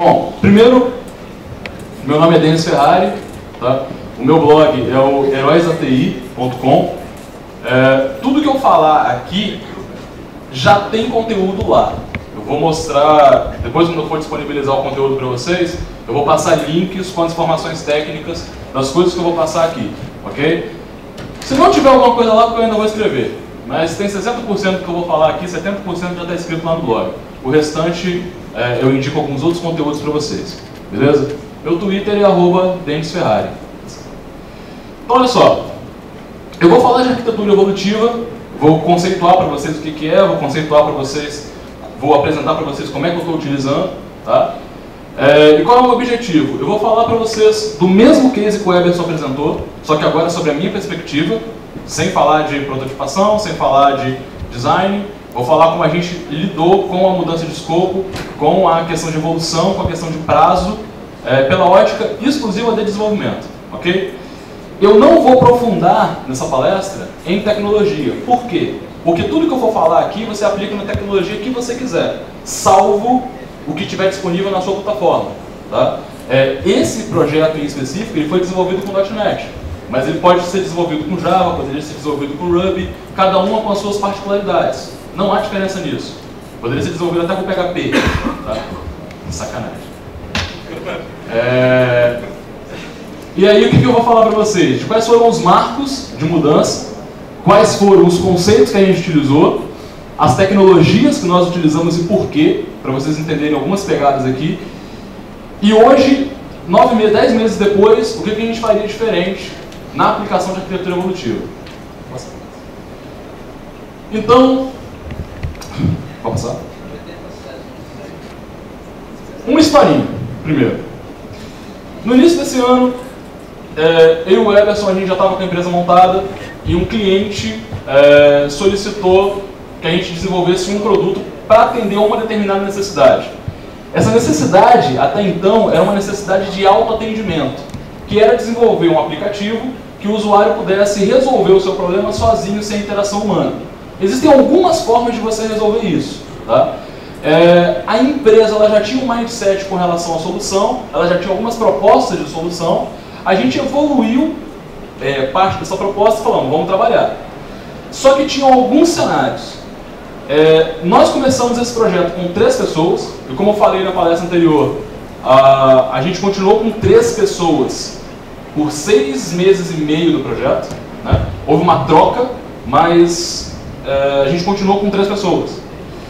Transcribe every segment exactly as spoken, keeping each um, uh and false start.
Bom, primeiro, meu nome é Denis Ferrari, tá? O meu blog é o heróis da T I ponto com. É, tudo que eu falar aqui já tem conteúdo lá. Eu vou mostrar, depois quando eu for disponibilizar o conteúdo para vocês, eu vou passar links com as informações técnicas das coisas que eu vou passar aqui, ok? Se não tiver alguma coisa lá, eu ainda vou escrever. Mas tem sessenta por cento do que eu vou falar aqui, setenta por cento já está escrito lá no blog. O restante, é, eu indico alguns outros conteúdos para vocês, beleza? Meu Twitter é arroba Denis Ferrari. Então, olha só. Eu vou falar de arquitetura evolutiva, vou conceituar para vocês o que, que é, vou conceituar para vocês, vou apresentar para vocês como é que eu estou utilizando, tá? É, e qual é o meu objetivo? Eu vou falar para vocês do mesmo case que o Eberson apresentou, só que agora sobre a minha perspectiva, sem falar de prototipação, sem falar de design. Vou falar como a gente lidou com a mudança de escopo, com a questão de evolução, com a questão de prazo, é, pela ótica exclusiva de desenvolvimento, ok? Eu não vou aprofundar nessa palestra em tecnologia. Por quê? Porque tudo que eu for falar aqui, você aplica na tecnologia que você quiser, salvo o que tiver disponível na sua plataforma, tá? É, esse projeto em específico ele foi desenvolvido com .ponto net, mas ele pode ser desenvolvido com Java, poderia ser desenvolvido com Ruby, cada uma com as suas particularidades. Não há diferença nisso. Poderia ser desenvolvido até com P H P. Tá? Sacanagem. É... E aí, o que eu vou falar para vocês? De quais foram os marcos de mudança, quais foram os conceitos que a gente utilizou, as tecnologias que nós utilizamos e por quê, para vocês entenderem algumas pegadas aqui. E hoje, nove meses, dez meses depois, o que a gente faria diferente na aplicação de arquitetura evolutiva. Então, vamos passar? Uma historinha, primeiro. No início desse ano, é, eu e o Eberson, a gente já estava com a empresa montada e um cliente é, solicitou que a gente desenvolvesse um produto para atender a uma determinada necessidade. Essa necessidade, até então, era uma necessidade de autoatendimento, que era desenvolver um aplicativo que o usuário pudesse resolver o seu problema sozinho, sem interação humana. Existem algumas formas de você resolver isso, tá? É, a empresa ela já tinha um mindset com relação à solução, ela já tinha algumas propostas de solução, a gente evoluiu é, parte dessa proposta e falamos, vamos trabalhar. Só que tinham alguns cenários. É, nós começamos esse projeto com três pessoas, e como eu falei na palestra anterior, a, a gente continuou com três pessoas por seis meses e meio do projeto, né? Houve uma troca, mas é, a gente continuou com três pessoas.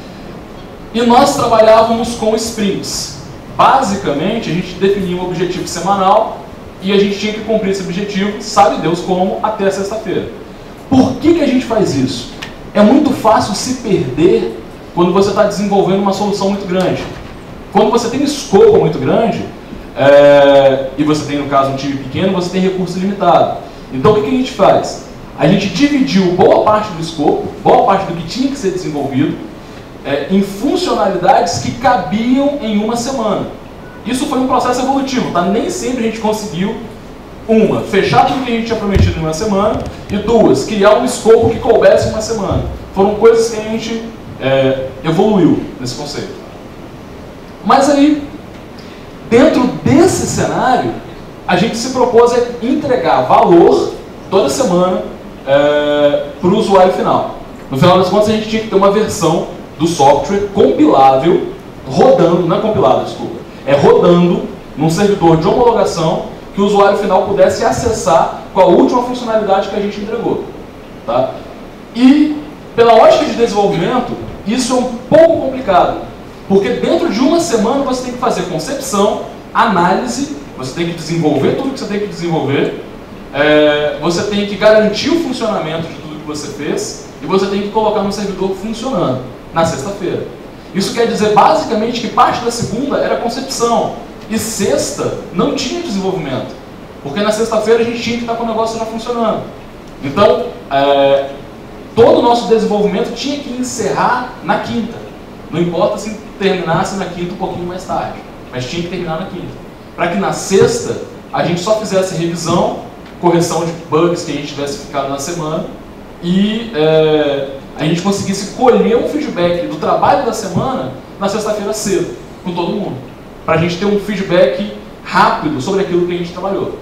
E nós trabalhávamos com sprints. Basicamente, a gente definia um objetivo semanal e a gente tinha que cumprir esse objetivo, sabe Deus como, até sexta-feira. Por que que a gente faz isso? É muito fácil se perder quando você está desenvolvendo uma solução muito grande. Quando você tem escopo muito grande, é, e você tem, no caso, um time pequeno, você tem recurso limitado. Então, o que que a gente faz? A gente dividiu boa parte do escopo, boa parte do que tinha que ser desenvolvido, É, em funcionalidades que cabiam em uma semana. Isso foi um processo evolutivo, tá? Nem sempre a gente conseguiu, uma, fechar tudo que a gente tinha prometido em uma semana, e duas, criar um escopo que coubesse em uma semana. Foram coisas que a gente é, evoluiu nesse conceito. Mas aí, dentro desse cenário, a gente se propôs a entregar valor toda semana é, para o usuário final. No final das contas, a gente tinha que ter uma versão do software compilável, rodando, não é compilado, desculpa, é rodando num servidor de homologação que o usuário final pudesse acessar com a última funcionalidade que a gente entregou. Tá? E, pela ótica de desenvolvimento, isso é um pouco complicado, porque dentro de uma semana você tem que fazer concepção, análise, você tem que desenvolver tudo que você tem que desenvolver, é, você tem que garantir o funcionamento de tudo que você fez e você tem que colocar no servidor funcionando na sexta-feira. Isso quer dizer basicamente que parte da segunda era concepção e sexta não tinha desenvolvimento, porque na sexta-feira a gente tinha que estar com o negócio já funcionando. Então, é, todo o nosso desenvolvimento tinha que encerrar na quinta. Não importa se terminasse na quinta um pouquinho mais tarde, mas tinha que terminar na quinta. Para que na sexta a gente só fizesse revisão, correção de bugs que a gente tivesse ficado na semana e é, a gente conseguisse colher um feedback do trabalho da semana na sexta-feira cedo, com todo mundo. para a gente ter um feedback rápido sobre aquilo que a gente trabalhou.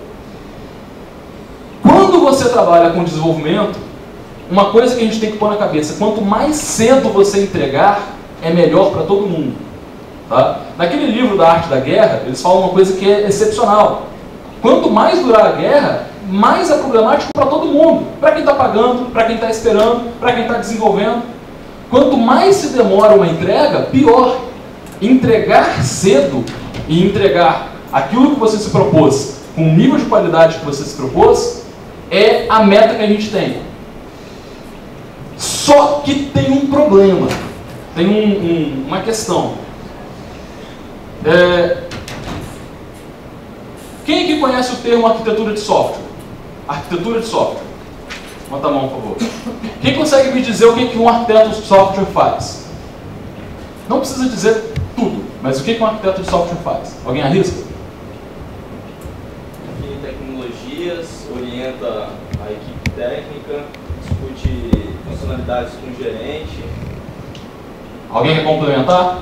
Quando você trabalha com desenvolvimento, uma coisa que a gente tem que pôr na cabeça, quanto mais cedo você entregar, é melhor para todo mundo. Tá? Naquele livro da Arte da Guerra, eles falam uma coisa que é excepcional. Quanto mais durar a guerra, mais é problemático para todo mundo. Para quem está pagando, para quem está esperando, para quem está desenvolvendo. Quanto mais se demora uma entrega, pior. Entregar cedo e entregar aquilo que você se propôs, com o nível de qualidade que você se propôs, é a meta que a gente tem. Só que tem um problema, tem um, um, uma questão. É... Quem aqui conhece o termo arquitetura de software? Arquitetura de software. Levanta a mão, por favor. Quem consegue me dizer o que um arquiteto de software faz? Não precisa dizer tudo, mas o que um arquiteto de software faz? Alguém arrisca? Define tecnologias, orienta a equipe técnica, discute funcionalidades com o gerente. Alguém quer complementar?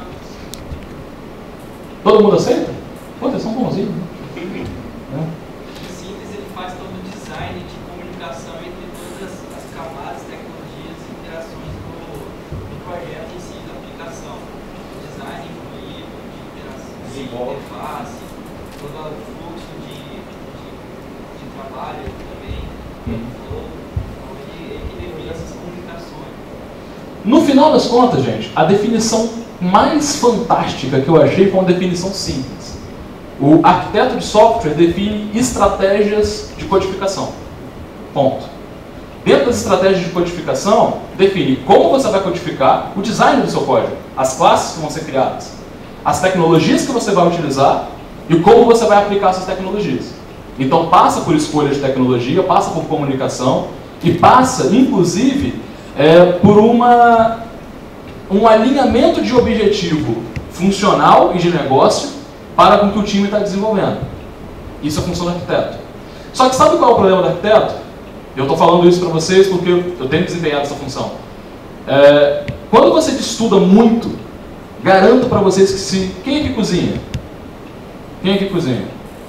Todo mundo aceita? Pô, vocês são bonzinhos, né? Em síntese, ele faz todo o design de comunicação entre todas as camadas, tecnologias e interações do, do projeto em si, da aplicação. Design incluído, de interação, de interface, todo o fluxo de, de, de trabalho também, flow, onde ele define essas comunicações. No final das contas, gente, a definição mais fantástica que eu achei foi uma definição simples. O arquiteto de software define estratégias de codificação. Ponto. Dentro das estratégias de codificação, define como você vai codificar o design do seu código, as classes que vão ser criadas, as tecnologias que você vai utilizar e como você vai aplicar essas tecnologias. Então passa por escolha de tecnologia, passa por comunicação e passa, inclusive, é, por uma, um alinhamento de objetivo funcional e de negócio para com o que o time está desenvolvendo. Isso é a função do arquiteto. Só que sabe qual é o problema do arquiteto? Eu estou falando isso para vocês porque eu, eu tenho desempenhado essa função. É, quando você estuda muito, garanto para vocês que se... Quem é que cozinha? Quem é que cozinha?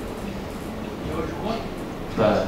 Tá.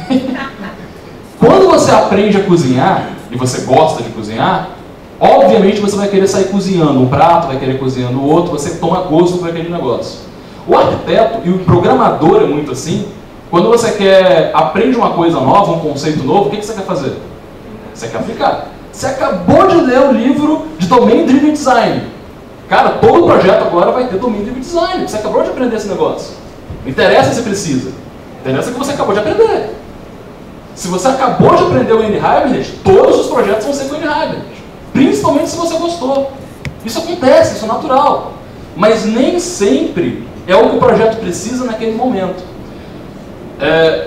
Quando você aprende a cozinhar, e você gosta de cozinhar, obviamente você vai querer sair cozinhando um prato, vai querer cozinhando o outro, você toma gosto por aquele negócio. O arquiteto e o programador é muito assim. Quando você quer aprende uma coisa nova, um conceito novo, o que, que você quer fazer? Você quer aplicar. Você acabou de ler o livro de Domain Driven Design. Cara, todo projeto agora vai ter Domain Driven Design. Você acabou de aprender esse negócio. Não interessa se precisa. Interessa que você acabou de aprender. Se você acabou de aprender o N-Hibernate, todos os projetos vão ser com o N-Hibernate. Principalmente se você gostou. Isso acontece, isso é natural. Mas nem sempre é o que o projeto precisa naquele momento. É,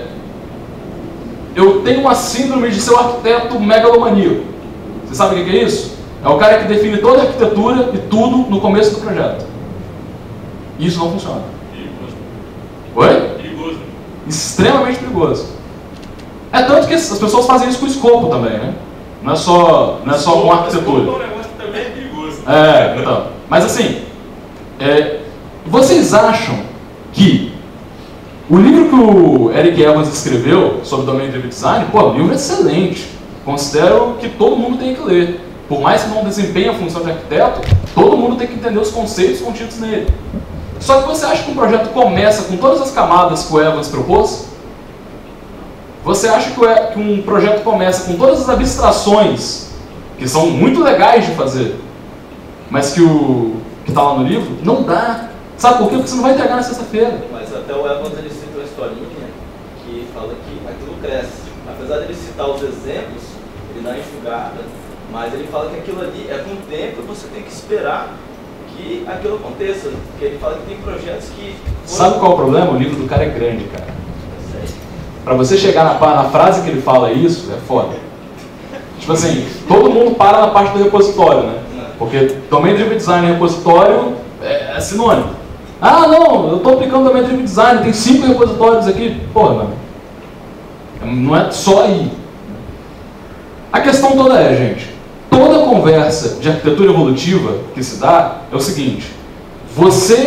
eu tenho uma síndrome de ser um arquiteto megalomaníaco. Você sabe o que é isso? É o cara que define toda a arquitetura e tudo no começo do projeto. Isso não funciona. Perigoso. Oi? Perigoso. Extremamente perigoso. É tanto que as pessoas fazem isso com o escopo também, né? Não é só, não é só com arquitetura. O negócio também é perigoso. É, então. Mas assim, é, vocês acham que o livro que o Eric Evans escreveu sobre Domain Driven Design, pô, o livro é excelente. Considero que todo mundo tem que ler. Por mais que não desempenhe a função de arquiteto, todo mundo tem que entender os conceitos contidos nele. Só que você acha que um projeto começa com todas as camadas que o Evans propôs? Você acha que um projeto começa com todas as abstrações, que são muito legais de fazer, mas que o que está lá no livro? Não dá. Sabe por quê? Porque você não vai entregar na sexta-feira. Mas até o Evans ele cita uma historinha que fala que aquilo cresce. Apesar de ele citar os exemplos, ele dá enxugada, mas ele fala que aquilo ali é com o tempo e você tem que esperar que aquilo aconteça. Porque ele fala que tem projetos que... Sabe qual é o problema? O livro do cara é grande, cara. Para você chegar na, na frase que ele fala isso, é foda. Tipo assim, todo mundo para na parte do repositório, né? Porque Domain Driven Design e repositório é, é sinônimo. Ah, não, eu estou aplicando Domain Driven Design, tem cinco repositórios aqui. Porra, mano. Não é só aí. A questão toda é, gente, toda conversa de arquitetura evolutiva que se dá é o seguinte: você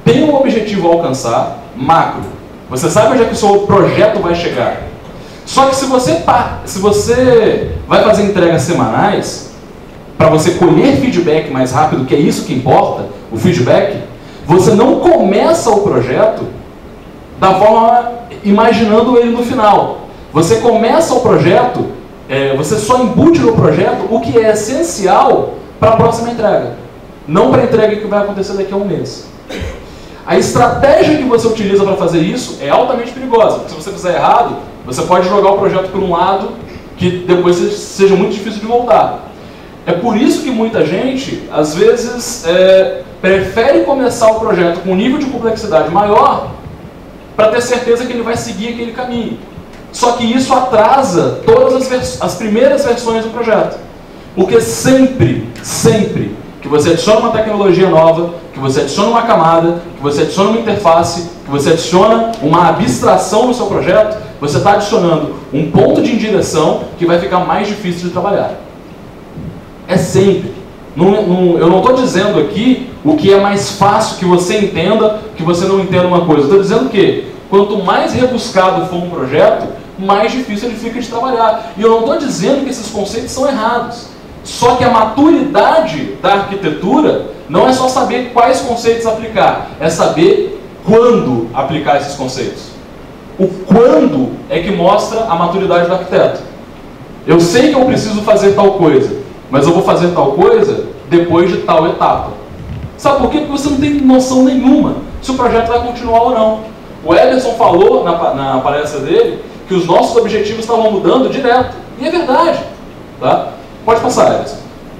tem um objetivo a alcançar, macro. Você sabe onde é que o seu projeto vai chegar. Só que se você, se você vai fazer entregas semanais, para você colher feedback mais rápido, que é isso que importa, o feedback, você não começa o projeto da forma imaginando ele no final. Você começa o projeto, é, você só embute no projeto o que é essencial para a próxima entrega. Não para a entrega que vai acontecer daqui a um mês. A estratégia que você utiliza para fazer isso é altamente perigosa, porque se você fizer errado, você pode jogar o projeto por um lado que depois seja muito difícil de voltar. É por isso que muita gente, às vezes, é, prefere começar o projeto com um nível de complexidade maior para ter certeza que ele vai seguir aquele caminho. Só que isso atrasa todas as, as primeiras versões do projeto. Porque sempre, sempre que você adiciona uma tecnologia nova, que você adiciona uma camada, que você adiciona uma interface, que você adiciona uma abstração no seu projeto, você está adicionando um ponto de indireção que vai ficar mais difícil de trabalhar. É sempre. Não, não, eu não estou dizendo aqui o que é mais fácil que você entenda, que você não entenda uma coisa. Estou dizendo que quanto mais rebuscado for um projeto, mais difícil ele fica de trabalhar. E eu não estou dizendo que esses conceitos são errados. Só que a maturidade da arquitetura não é só saber quais conceitos aplicar, é saber quando aplicar esses conceitos. O quando é que mostra a maturidade do arquiteto. Eu sei que eu preciso fazer tal coisa, mas eu vou fazer tal coisa depois de tal etapa. Sabe por quê? Porque você não tem noção nenhuma se o projeto vai continuar ou não. O Ederson falou na, na palestra dele que os nossos objetivos estavam mudando direto. E é verdade. Tá? Pode passar, Ederson.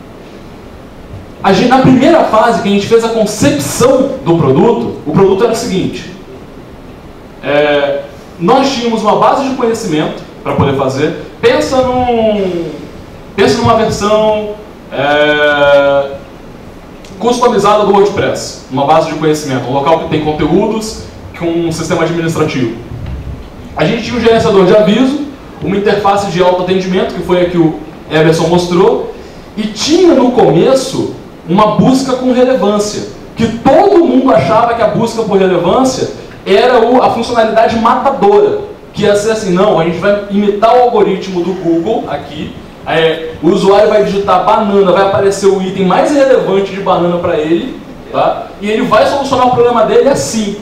A gente, na primeira fase que a gente fez a concepção do produto, o produto era o seguinte. É, nós tínhamos uma base de conhecimento para poder fazer. Pensa num... Pensa numa versão é, customizada do WordPress, uma base de conhecimento, um local que tem conteúdos com um sistema administrativo. A gente tinha um gerenciador de aviso, uma interface de autoatendimento, que foi a que o Everson mostrou, e tinha no começo uma busca com relevância, que todo mundo achava que a busca por relevância era o, a funcionalidade matadora, que ia ser assim, não, a gente vai imitar o algoritmo do Google aqui. É, o usuário vai digitar banana, vai aparecer o item mais relevante de banana para ele, tá? E ele vai solucionar o problema dele assim.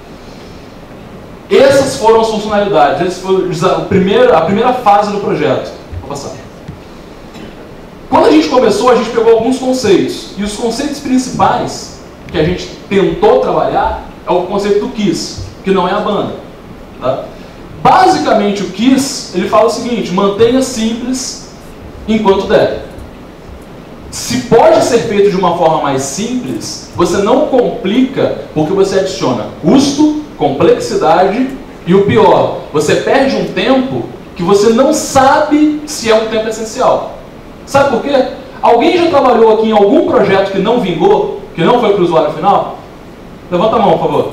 Essas foram as funcionalidades, essa foi a primeira, a primeira fase do projeto. Vou passar. Quando a gente começou, a gente pegou alguns conceitos. E os conceitos principais que a gente tentou trabalhar é o conceito do KISS, que não é a banda. Tá? Basicamente, o KISS, ele fala o seguinte, mantenha simples enquanto der. Se pode ser feito de uma forma mais simples, você não complica, porque você adiciona custo, complexidade e o pior, você perde um tempo que você não sabe se é um tempo essencial. Sabe por quê? Alguém já trabalhou aqui em algum projeto que não vingou, que não foi para o usuário final? Levanta a mão, por favor.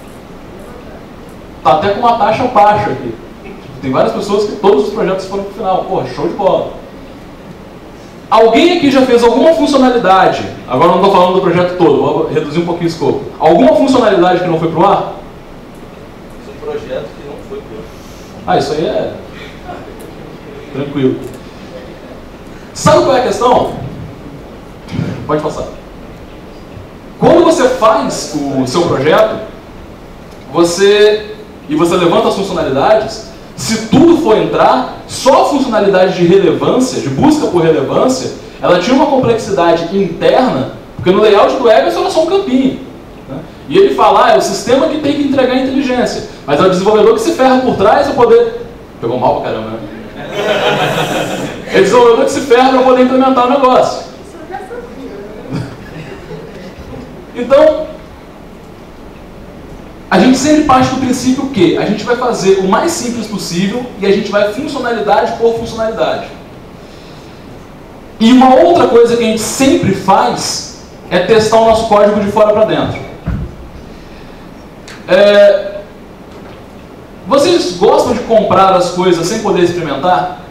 Tá até com uma taxa baixa aqui. Tem várias pessoas que todos os projetos foram para o final. Pô, show de bola. Alguém aqui já fez alguma funcionalidade, agora não estou falando do projeto todo, vou reduzir um pouquinho o escopo. Alguma funcionalidade que não foi para o ar? Fiz um projeto que não foi para o ar. Ah, isso aí é tranquilo. Sabe qual é a questão? Pode passar. Quando você faz o seu projeto, você e você levanta as funcionalidades, se tudo for entrar, só a funcionalidade de relevância, de busca por relevância, ela tinha uma complexidade interna, porque no layout do Everson era só um campinho. Né? E ele fala, ah, é o sistema que tem que entregar a inteligência, mas é o desenvolvedor que se ferra por trás para poder... Pegou mal pra caramba, né? É o desenvolvedor que se ferra para poder implementar o negócio. Então, a gente sempre parte do princípio que a gente vai fazer o mais simples possível e a gente vai funcionalidade por funcionalidade. E uma outra coisa que a gente sempre faz é testar o nosso código de fora para dentro. É... Vocês gostam de comprar as coisas sem poder experimentar?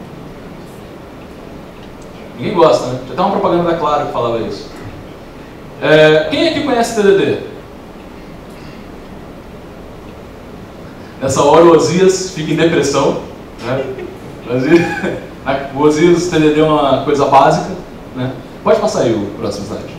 Ninguém gosta, né? Já tem uma propaganda da Claro que falava isso. É... Quem aqui conhece T D D? Nessa hora o Osias fica em depressão. Né? O Osias T D D é uma coisa básica. Né? Pode passar aí o próximo slide.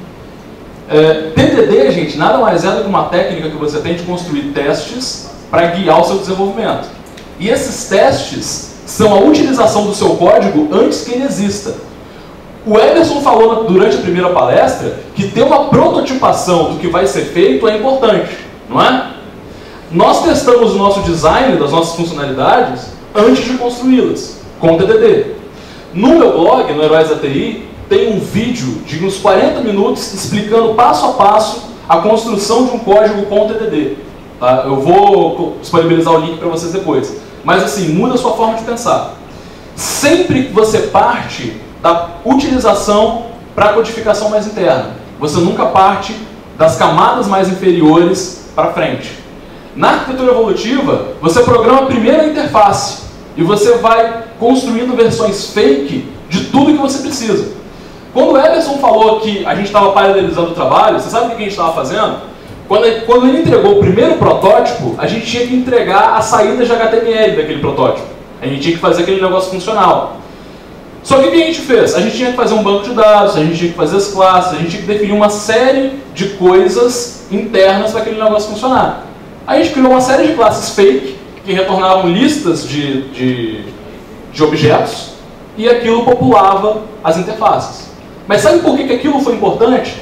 É, T D D, gente, nada mais é do que uma técnica que você tem de construir testes para guiar o seu desenvolvimento. E esses testes são a utilização do seu código antes que ele exista. O Emerson falou durante a primeira palestra que ter uma prototipação do que vai ser feito é importante, não é? Nós testamos o nosso design das nossas funcionalidades antes de construí-las, com T D D. No meu blog, no Heróis da T I, tem um vídeo de uns quarenta minutos explicando passo a passo a construção de um código com T D D. Tá? Eu vou disponibilizar o link para vocês depois. Mas assim, muda a sua forma de pensar. Sempre que você parte da utilização para a codificação mais interna, você nunca parte das camadas mais inferiores para frente. Na arquitetura evolutiva, você programa primeiro a interface e você vai construindo versões fake de tudo que você precisa. Quando o Emerson falou que a gente estava paralelizando o trabalho, você sabe o que a gente estava fazendo? Quando ele, quando ele entregou o primeiro protótipo, a gente tinha que entregar a saída de H T M L daquele protótipo. A gente tinha que fazer aquele negócio funcional. Só que o que a gente fez? A gente tinha que fazer um banco de dados, a gente tinha que fazer as classes, a gente tinha que definir uma série de coisas internas para aquele negócio funcionar. A gente criou uma série de classes fake, que retornavam listas de, de, de objetos, e aquilo populava as interfaces. Mas sabe por que, que aquilo foi importante?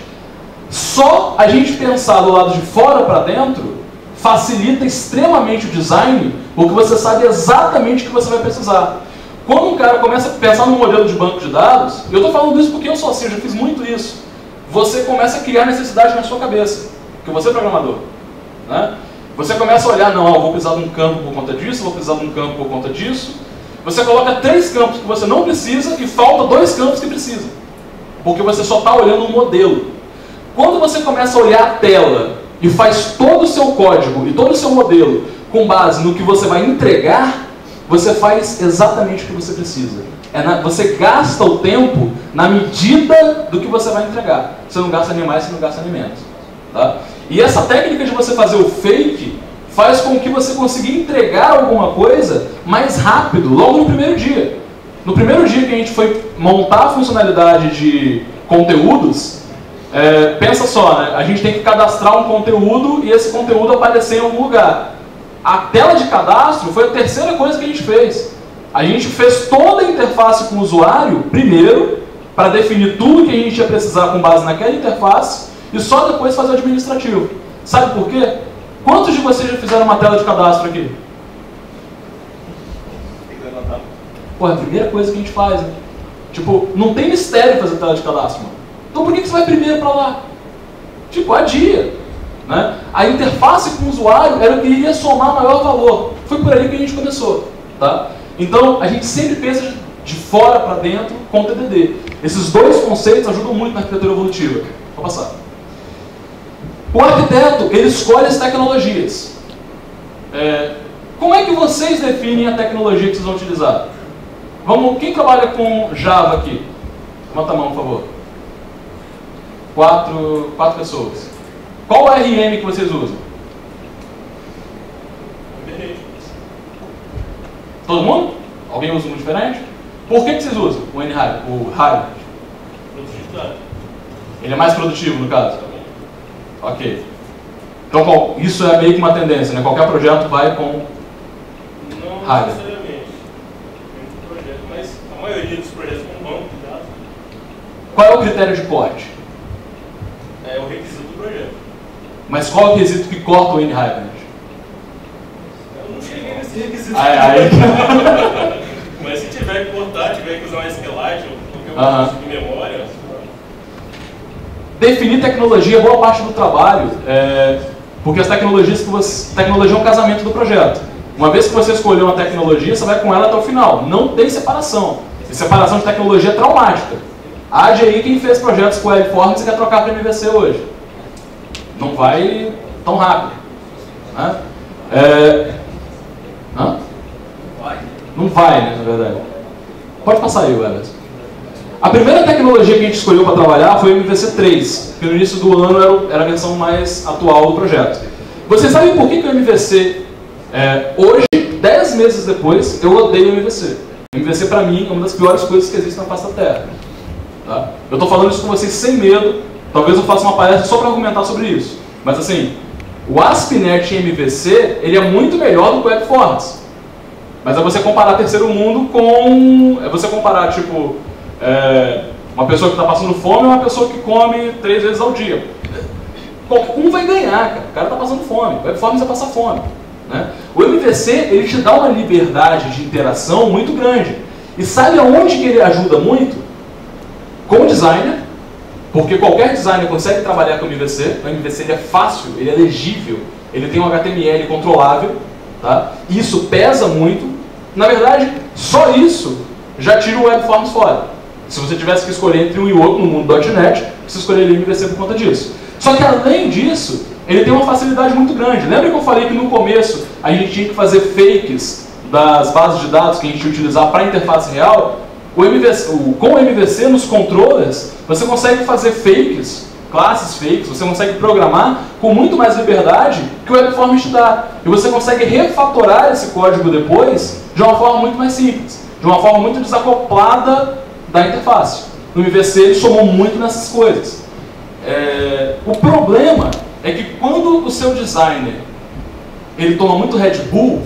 Só a gente pensar do lado de fora para dentro facilita extremamente o design, porque você sabe exatamente o que você vai precisar. Quando um cara começa a pensar num modelo de banco de dados, eu estou falando isso porque eu sou assim, eu já fiz muito isso, você começa a criar necessidade na sua cabeça, porque você é programador. Né? Você começa a olhar, não, eu vou precisar de um campo por conta disso, eu vou precisar de um campo por conta disso. Você coloca três campos que você não precisa e falta dois campos que precisa. Porque você só está olhando um modelo. Quando você começa a olhar a tela e faz todo o seu código e todo o seu modelo com base no que você vai entregar, você faz exatamente o que você precisa. É na, você gasta o tempo na medida do que você vai entregar. Você não gasta nem mais, você não gasta nem menos. Tá? E essa técnica de você fazer o fake faz com que você consiga entregar alguma coisa mais rápido, logo no primeiro dia. No primeiro dia que a gente foi montar a funcionalidade de conteúdos, é, pensa só, né? A gente tem que cadastrar um conteúdo e esse conteúdo aparecer em algum lugar. A tela de cadastro foi a terceira coisa que a gente fez. A gente fez toda a interface com o usuário, primeiro, para definir tudo que a gente ia precisar com base naquela interface, e só depois fazer o administrativo. Sabe por quê? Quantos de vocês já fizeram uma tela de cadastro aqui? Pô, é a primeira coisa que a gente faz, né? Tipo, não tem mistério fazer tela de cadastro, mano. Então por que, que você vai primeiro para lá? Tipo, adia. Né? A interface com o usuário era o que iria somar maior valor. Foi por aí que a gente começou. Tá? Então, a gente sempre pensa de fora para dentro com T D D. Esses dois conceitos ajudam muito na arquitetura evolutiva. Vou passar. O arquiteto, ele escolhe as tecnologias. É, como é que vocês definem a tecnologia que vocês vão utilizar? Vamos, quem trabalha com Java aqui? Levanta a mão, por favor. Quatro, quatro pessoas. Qual o R M que vocês usam? Todo mundo? Alguém usa um diferente? Por que, que vocês usam o N-Hybrid? O Hybrid? Produtividade. Ele é mais produtivo, no caso? Ok. Então, qual, isso é meio que uma tendência, né? Qualquer projeto vai com Não Hybrid. necessariamente. Tem um projeto, mas a maioria dos projetos com banco de dados Qual é o critério de corte? é o requisito do projeto. Mas qual é o requisito que corta o N-Hybrid? Eu não cheguei nesse requisito. Aí, aí. Mas se tiver que cortar, tiver que usar um SQLite ou qualquer Aham. outro tipo de memória. Definir tecnologia é boa parte do trabalho, é, porque as tecnologias que você... Tecnologia é um casamento do projeto. Uma vez que você escolheu uma tecnologia, você vai com ela até o final. Não tem separação. E separação de tecnologia é traumática. A A D I, quem fez projetos com Webforms, quer trocar para M V C hoje. Não vai tão rápido. Né? É... Hã? Não vai, né, na verdade. Pode passar aí, Everton. A primeira tecnologia que a gente escolheu para trabalhar foi o M V C três, que no início do ano era a versão mais atual do projeto. Vocês sabem por que, que o M V C É, hoje, dez meses depois, eu odeio o M V C. O M V C, para mim, é uma das piores coisas que existem na face da Terra. Tá? Eu estou falando isso com vocês sem medo. Talvez eu faça uma palestra só para argumentar sobre isso. Mas assim, o ASP.NET em M V C, ele é muito melhor do que o WebForms. Mas é você comparar terceiro mundo com... É você comparar, tipo, é, uma pessoa que está passando fome e uma pessoa que come três vezes ao dia. Um vai ganhar, cara. O cara está passando fome. O WebForms vai passar fome. Né? O M V C, ele te dá uma liberdade de interação muito grande. E sabe aonde que ele ajuda muito? Com o designer. Porque qualquer designer consegue trabalhar com o M V C. O M V C ele é fácil, ele é legível, ele tem um H T M L controlável. Tá? Isso pesa muito. Na verdade, só isso já tira o WebForms fora. Se você tivesse que escolher entre um e outro no mundo .ponto net, você escolheria o M V C por conta disso. Só que além disso, ele tem uma facilidade muito grande. Lembra que eu falei que no começo a gente tinha que fazer fakes das bases de dados que a gente ia utilizar para a interface real? O M V C, o, com o M V C, nos controllers, você consegue fazer fakes, classes fakes, você consegue programar com muito mais liberdade que o WebForms te dá. E você consegue refatorar esse código depois de uma forma muito mais simples, de uma forma muito desacoplada da interface. No M V C ele somou muito nessas coisas. É, o problema é que quando o seu designer ele toma muito Red Bull,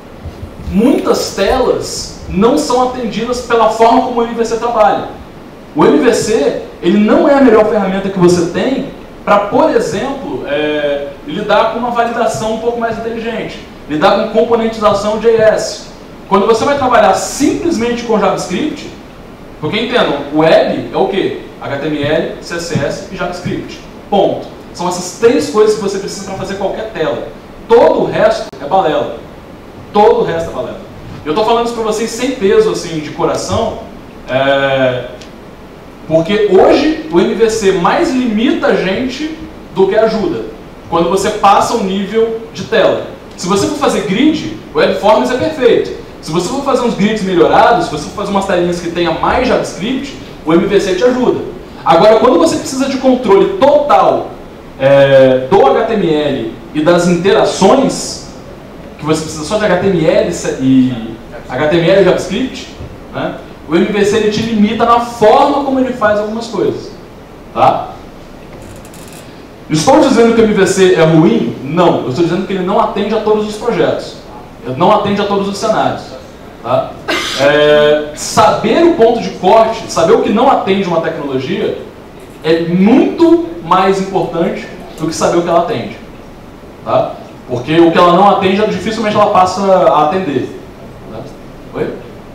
muitas telas não são atendidas pela forma como o M V C trabalha. O M V C ele não é a melhor ferramenta que você tem para, por exemplo, é, lidar com uma validação um pouco mais inteligente, lidar com componentização de J S. Quando você vai trabalhar simplesmente com JavaScript, porque entendam, o web é o quê? H T M L, C S S e JavaScript. Ponto. São essas três coisas que você precisa para fazer qualquer tela. Todo o resto é balela. Todo o resto é balela. Eu estou falando isso para vocês sem peso, assim, de coração, é... porque hoje o M V C mais limita a gente do que ajuda, quando você passa um nível de tela. Se você for fazer grid, o WebForms é perfeito. Se você for fazer uns grids melhorados, se você for fazer umas telinhas que tenha mais JavaScript, o M V C te ajuda. Agora, quando você precisa de controle total é, do H T M L e das interações, que você precisa só de H T M L e H T M L e JavaScript, né, o M V C ele te limita na forma como ele faz algumas coisas. Tá? Estou dizendo que o M V C é ruim? Não. Eu estou dizendo que ele não atende a todos os projetos. Ele não atende a todos os cenários. Tá? É, saber o ponto de corte, saber o que não atende uma tecnologia, é muito mais importante do que saber o que ela atende. Tá? Porque o que ela não atende, dificilmente ela passa a atender. Tá? Oi?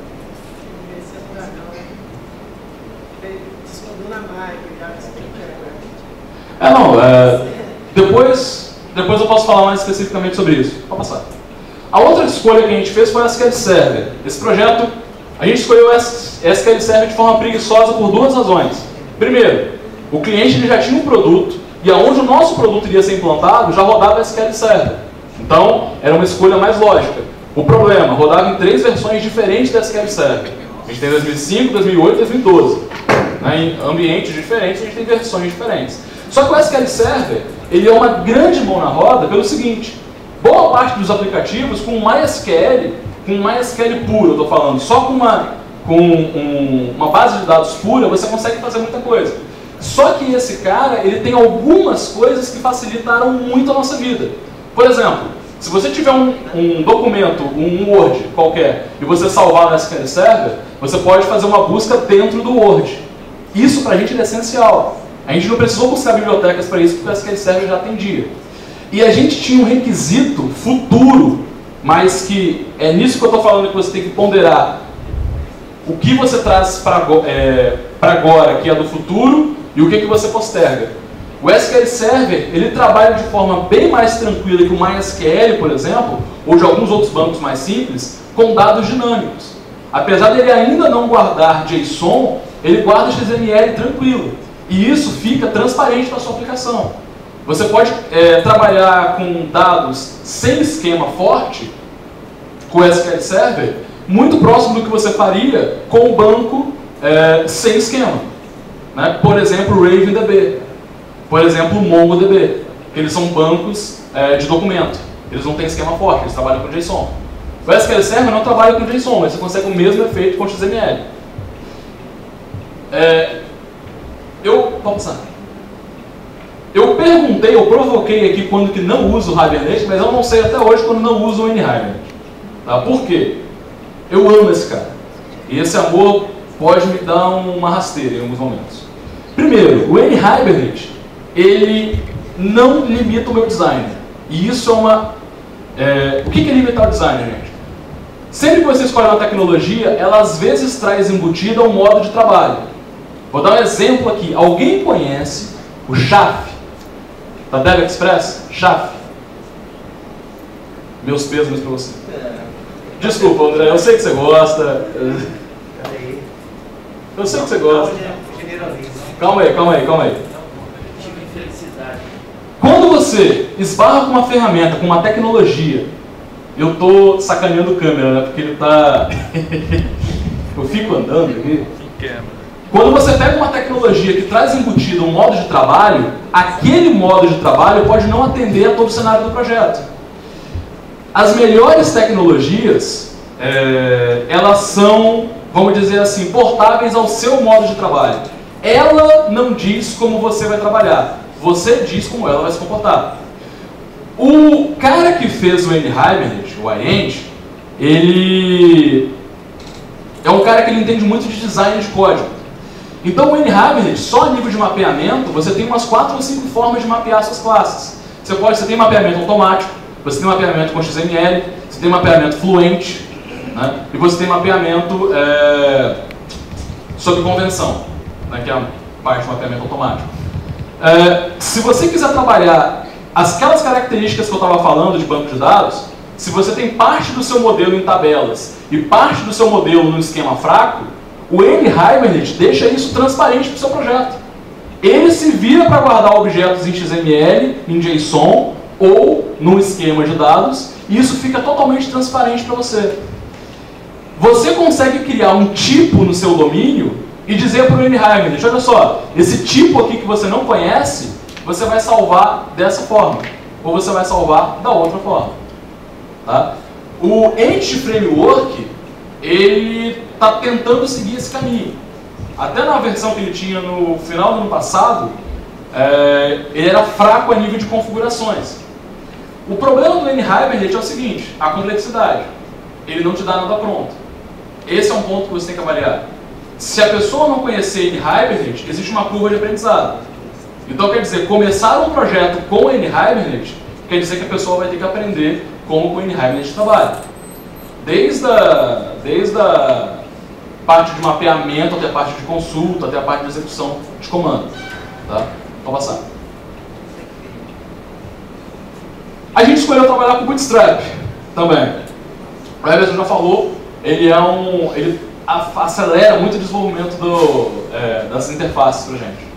É, não, é, depois, depois eu posso falar mais especificamente sobre isso. Pode passar. A outra escolha que a gente fez foi o S Q L Server. Esse projeto, a gente escolheu o S Q L Server de forma preguiçosa por duas razões. Primeiro, o cliente ele já tinha um produto, e aonde o nosso produto iria ser implantado, já rodava o S Q L Server. Então, era uma escolha mais lógica. O problema, rodava em três versões diferentes do S Q L Server. A gente tem dois mil e cinco, dois mil e oito e dois mil e doze. Em ambientes diferentes, a gente tem versões diferentes. Só que o S Q L Server, ele é uma grande mão na roda pelo seguinte: boa parte dos aplicativos com MySQL, com MySQL puro, eu estou falando, só com, uma, com um, uma base de dados pura, você consegue fazer muita coisa. Só que esse cara, ele tem algumas coisas que facilitaram muito a nossa vida. Por exemplo, se você tiver um, um documento, um Word qualquer, e você salvar no S Q L Server, você pode fazer uma busca dentro do Word. Isso para a gente é essencial. A gente não precisou buscar bibliotecas para isso, porque o S Q L Server já atendia. E a gente tinha um requisito futuro, mas que é nisso que eu estou falando que você tem que ponderar o que você traz para é, agora, que é do futuro, e o que, que você posterga. O S Q L Server, ele trabalha de forma bem mais tranquila que o MySQL, por exemplo, ou de alguns outros bancos mais simples, com dados dinâmicos. Apesar dele ainda não guardar JSON, ele guarda X M L tranquilo. E isso fica transparente para a sua aplicação. Você pode é, trabalhar com dados sem esquema forte, com o S Q L Server, muito próximo do que você faria com o banco é, sem esquema. Né? Por exemplo, o RavenDB. Por exemplo, o MongoDB. Eles são bancos é, de documento. Eles não têm esquema forte, eles trabalham com JSON. O S Q L Server não trabalha com JSON, mas você consegue o mesmo efeito com X M L. É, eu, vamos passar. Eu perguntei, eu provoquei aqui quando que não uso o Hibernate, mas eu não sei até hoje quando não uso o N-Hibernate. Tá? Por quê? Eu amo esse cara. E esse amor pode me dar uma rasteira em alguns momentos. Primeiro, o N-Hibernate, ele não limita o meu design. E isso é uma... É, o que é limitar o design, gente? Sempre que você escolhe uma tecnologia, ela às vezes traz embutida um modo de trabalho. Vou dar um exemplo aqui. Alguém conhece o X A F? Da Dev Express? X A F. Meus pêsames para você. Desculpa, André, eu sei que você gosta. Eu sei que você gosta. Calma aí, calma aí, calma aí. Quando você esbarra com uma ferramenta, com uma tecnologia, eu tô sacaneando a câmera, né? Porque ele tá... eu fico andando aqui. Quando você pega uma tecnologia que traz embutido um modo de trabalho, aquele modo de trabalho pode não atender a todo o cenário do projeto. As melhores tecnologias, é, elas são, vamos dizer assim, portáveis ao seu modo de trabalho. Ela não diz como você vai trabalhar, você diz como ela vai se comportar. O cara que fez o N-Hibernate, o iEnt, ele é um cara que ele entende muito de design de código. Então o N-Hibernate, só a nível de mapeamento, você tem umas quatro ou cinco formas de mapear suas classes. Você pode, você tem mapeamento automático, você tem mapeamento com X M L, você tem mapeamento fluente, né? E você tem mapeamento é, sob convenção, né? Que é a parte do mapeamento automático. É, se você quiser trabalhar aquelas características que eu estava falando de banco de dados, se você tem parte do seu modelo em tabelas e parte do seu modelo no esquema fraco, o N-Hibernate deixa isso transparente para o seu projeto. Ele se vira para guardar objetos em X M L, em JSON ou num esquema de dados, e isso fica totalmente transparente para você. Você consegue criar um tipo no seu domínio e dizer para o N-Hibernate, olha só, esse tipo aqui que você não conhece, você vai salvar dessa forma, ou você vai salvar da outra forma. Tá? O Ent Framework, ele está tentando seguir esse caminho. Até na versão que ele tinha no final do ano passado, é, ele era fraco a nível de configurações. O problema do N-Hibernate é o seguinte, a complexidade. Ele não te dá nada pronto. Esse é um ponto que você tem que avaliar. Se a pessoa não conhecer N-Hibernate, existe uma curva de aprendizado. Então, quer dizer, começar um projeto com N-Hibernate, quer dizer que a pessoa vai ter que aprender como o N-Hibernate trabalha. Desde a, desde a parte de mapeamento, até a parte de consulta, até a parte de execução de comando. Tá? Vamos passar. A gente escolheu trabalhar com Bootstrap também. O Everton já falou, ele, é um, ele acelera muito o desenvolvimento do, é, das interfaces para a gente.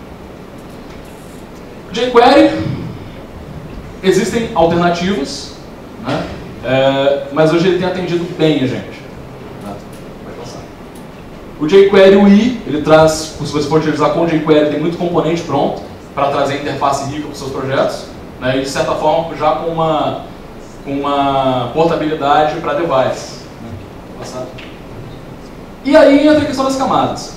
jQuery, existem alternativas, né? É, mas hoje ele tem atendido bem a gente. Tá? Vai passar. O jQuery U I, ele traz, se você for utilizar com o jQuery, tem muito componente pronto para trazer interface rica para os seus projetos, né? E de certa forma já com uma, com uma portabilidade para device. Né? Passar. E aí entra a questão das camadas.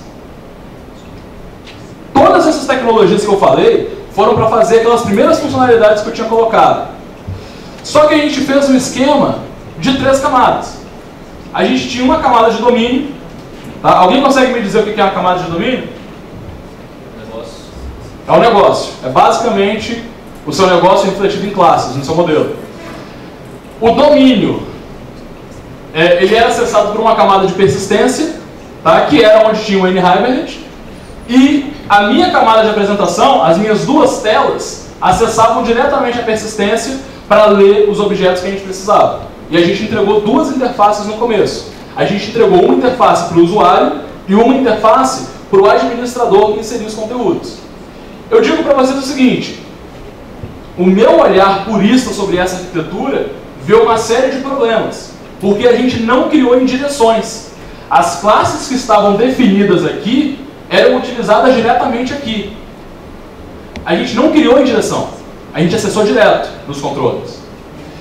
Todas essas tecnologias que eu falei foram para fazer aquelas primeiras funcionalidades que eu tinha colocado. Só que a gente fez um esquema de três camadas. A gente tinha uma camada de domínio. Tá? Alguém consegue me dizer o que é uma camada de domínio? Negócio. É um negócio. É basicamente o seu negócio refletido em classes, no seu modelo. O domínio, é, ele era acessado por uma camada de persistência, tá? Que era onde tinha o N-Hibernate. E a minha camada de apresentação, as minhas duas telas, acessavam diretamente a persistência para ler os objetos que a gente precisava. E a gente entregou duas interfaces no começo. A gente entregou uma interface para o usuário e uma interface para o administrador que inseria os conteúdos. Eu digo para vocês o seguinte, o meu olhar purista sobre essa arquitetura vê uma série de problemas, porque a gente não criou em direções. As classes que estavam definidas aqui eram utilizadas diretamente aqui. A gente não criou em direção, a gente acessou direto nos controles.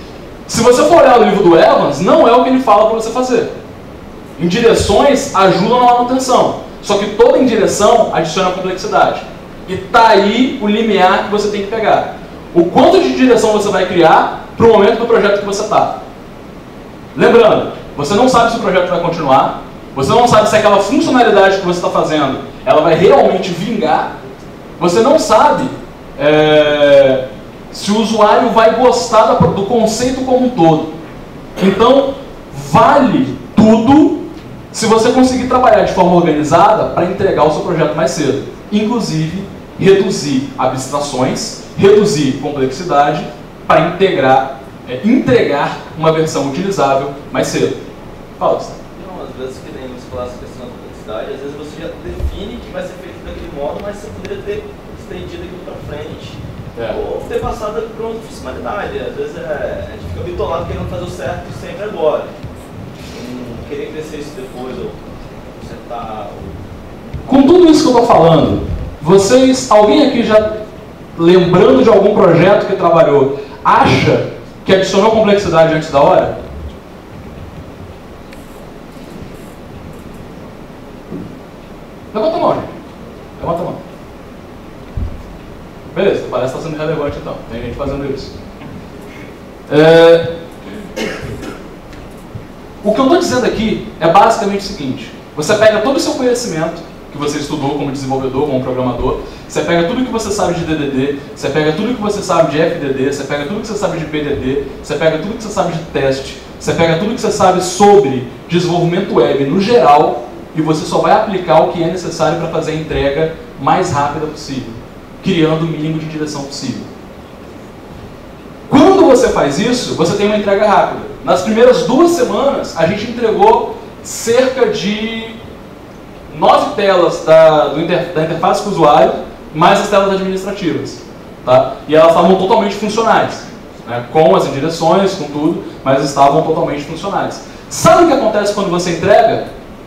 Se você for olhar o livro do Evans, não é o que ele fala para você fazer. Indireções ajudam na manutenção, só que toda indireção adiciona complexidade. E tá aí o limiar que você tem que pegar. O quanto de direção você vai criar para o momento do projeto que você está. Lembrando, você não sabe se o projeto vai continuar, você não sabe se aquela funcionalidade que você está fazendo, ela vai realmente vingar, você não sabe é, se o usuário vai gostar do conceito como um todo. Então, vale tudo se você conseguir trabalhar de forma organizada para entregar o seu projeto mais cedo. Inclusive, reduzir abstrações, reduzir complexidade para integrar, é, entregar uma versão utilizável mais cedo. Fala, Gustavo. Não, às vezes que nem você fala essa questão da complexidade, às vezes você já define que vai ser feito daquele modo, mas você poderia ter estendido aquilo para frente. É. Ou ter passado por uma funcionalidade. Às vezes é, a gente fica bitolado querendo fazer o certo sempre agora. Não querer crescer isso depois, ou consertar. Ou... Com tudo isso que eu estou falando, vocês, alguém aqui já lembrando de algum projeto que trabalhou, acha que adicionou complexidade antes da hora? Levanta a mão, gente. Levanta a mão. Beleza, parece que está sendo relevante então. Tem gente fazendo isso. É... O que eu estou dizendo aqui é basicamente o seguinte. Você pega todo o seu conhecimento que você estudou como desenvolvedor, como programador, você pega tudo que você sabe de D D D, você pega tudo que você sabe de F D D, você pega tudo que você sabe de P D D, você pega tudo que você sabe de teste, você pega tudo que você sabe sobre desenvolvimento web no geral e você só vai aplicar o que é necessário para fazer a entrega mais rápida possível, criando o mínimo de direção possível. Quando você faz isso, você tem uma entrega rápida. Nas primeiras duas semanas, a gente entregou cerca de nove telas da, do inter, da interface com o usuário, mais as telas administrativas. Tá? E elas estavam totalmente funcionais, né? Com as indireções, com tudo, mas estavam totalmente funcionais. Sabe o que acontece quando você entrega?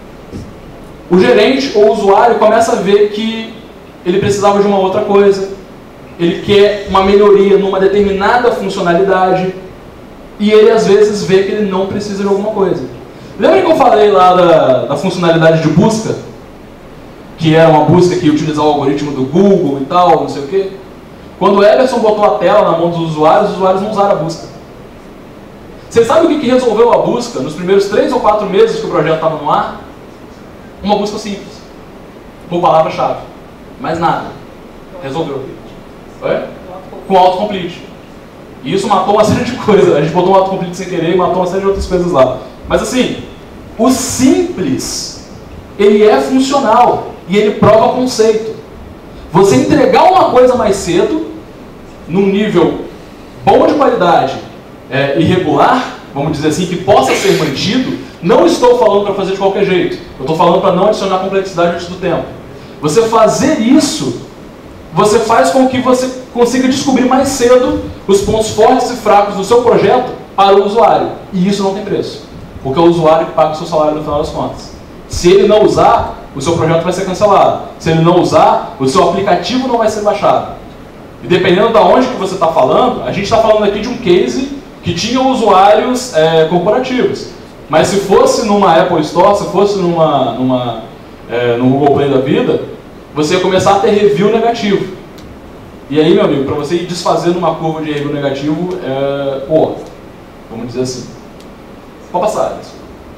O gerente ou o usuário começa a ver que ele precisava de uma outra coisa, ele quer uma melhoria numa determinada funcionalidade, e ele às vezes vê que ele não precisa de alguma coisa. Lembra que eu falei lá da, da funcionalidade de busca? Que era uma busca que utilizava o algoritmo do Google e tal, não sei o quê? Quando o Everson botou a tela na mão dos usuários, os usuários não usaram a busca. Você sabe o que, que resolveu a busca nos primeiros três ou quatro meses que o projeto estava no ar? Uma busca simples, por palavra-chave. Mais nada. Resolveu. Foi? Com autocomplete. E isso matou uma série de coisas. A gente botou um autocomplete sem querer e matou uma série de outras coisas lá. Mas assim, o simples, ele é funcional e ele prova conceito. Você entregar uma coisa mais cedo, num nível bom de qualidade, é, irregular, vamos dizer assim, que possa ser mantido, não estou falando para fazer de qualquer jeito. Eu estou falando para não adicionar complexidade antes do tempo. Você fazer isso, você faz com que você consiga descobrir mais cedo os pontos fortes e fracos do seu projeto para o usuário. E isso não tem preço. Porque é o usuário que paga o seu salário no final das contas. Se ele não usar, o seu projeto vai ser cancelado. Se ele não usar, o seu aplicativo não vai ser baixado. E dependendo de onde que você está falando, a gente está falando aqui de um case que tinha usuários é, corporativos. Mas se fosse numa Apple Store, se fosse numa, numa, é, no Google Play da vida, você ia começar a ter review negativo. E aí, meu amigo, para você ir desfazendo uma curva de review negativo, é, pô, vamos dizer assim. Pode passar isso.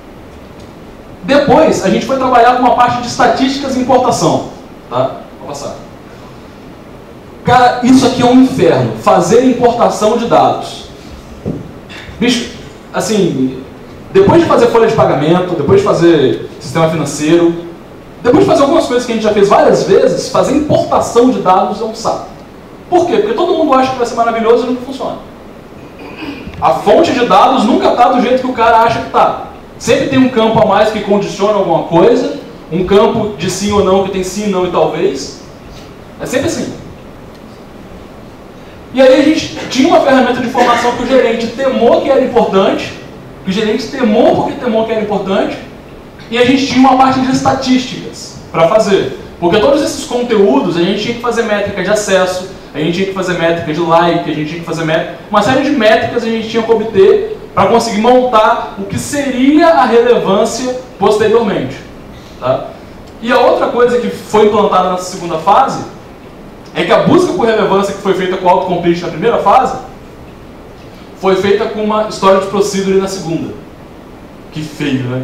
Depois, a gente foi trabalhar com uma parte de estatísticas e importação. Tá? Pode passar. Cara, isso aqui é um inferno. Fazer importação de dados. Bicho, assim, depois de fazer folha de pagamento, depois de fazer sistema financeiro, depois de fazer algumas coisas que a gente já fez várias vezes, fazer importação de dados é um saco. Por quê? Porque todo mundo acha que vai ser maravilhoso e nunca funciona. A fonte de dados nunca está do jeito que o cara acha que está. Sempre tem um campo a mais que condiciona alguma coisa, um campo de sim ou não que tem sim, não e talvez. É sempre assim. E aí a gente tinha uma ferramenta de informação que o gerente temou que era importante, que o gerente temou porque temou que era importante, e a gente tinha uma parte de estatísticas para fazer. Porque todos esses conteúdos a gente tinha que fazer métrica de acesso, a gente tinha que fazer métrica de like, a gente tinha que fazer métrica, uma série de métricas a gente tinha que obter para conseguir montar o que seria a relevância posteriormente. Tá? E a outra coisa que foi implantada nessa segunda fase é que a busca por relevância que foi feita com o autocomplete na primeira fase foi feita com uma storage procedure na segunda. Que feio, né?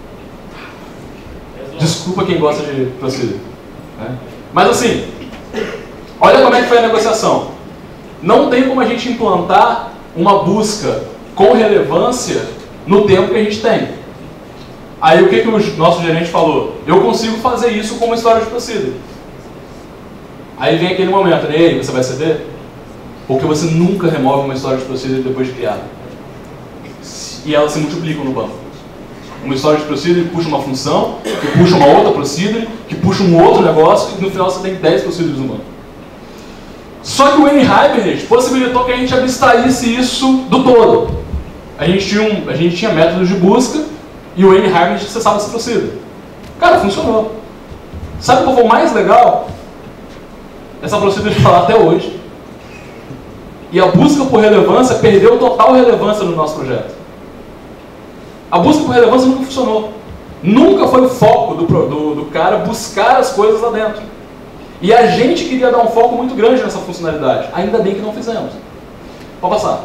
Desculpa quem gosta de procedure. Né? Mas assim, olha como é que foi a negociação. Não tem como a gente implantar uma busca com relevância no tempo que a gente tem. Aí o que, que o nosso gerente falou? Eu consigo fazer isso com uma storage procedure. Aí vem aquele momento, né? Ei, você vai ceder? Porque você nunca remove uma storage procedure depois de criada. E elas se multiplicam no banco. Uma storage procedure puxa uma função, que puxa uma outra procedure, que puxa um outro negócio, e no final você tem dez procedures no banco. Só que o N-Hibernate possibilitou que a gente abstraísse isso do todo. A gente tinha, um, a gente tinha métodos de busca, e o N-Hibernate acessava essa procedure. Cara, funcionou. Sabe qual foi o mais legal? Essa procedure está lá até hoje. E a busca por relevância perdeu total relevância no nosso projeto. A busca por relevância nunca funcionou. Nunca foi o foco do, do, do cara buscar as coisas lá dentro. E a gente queria dar um foco muito grande nessa funcionalidade. Ainda bem que não fizemos. Pode passar.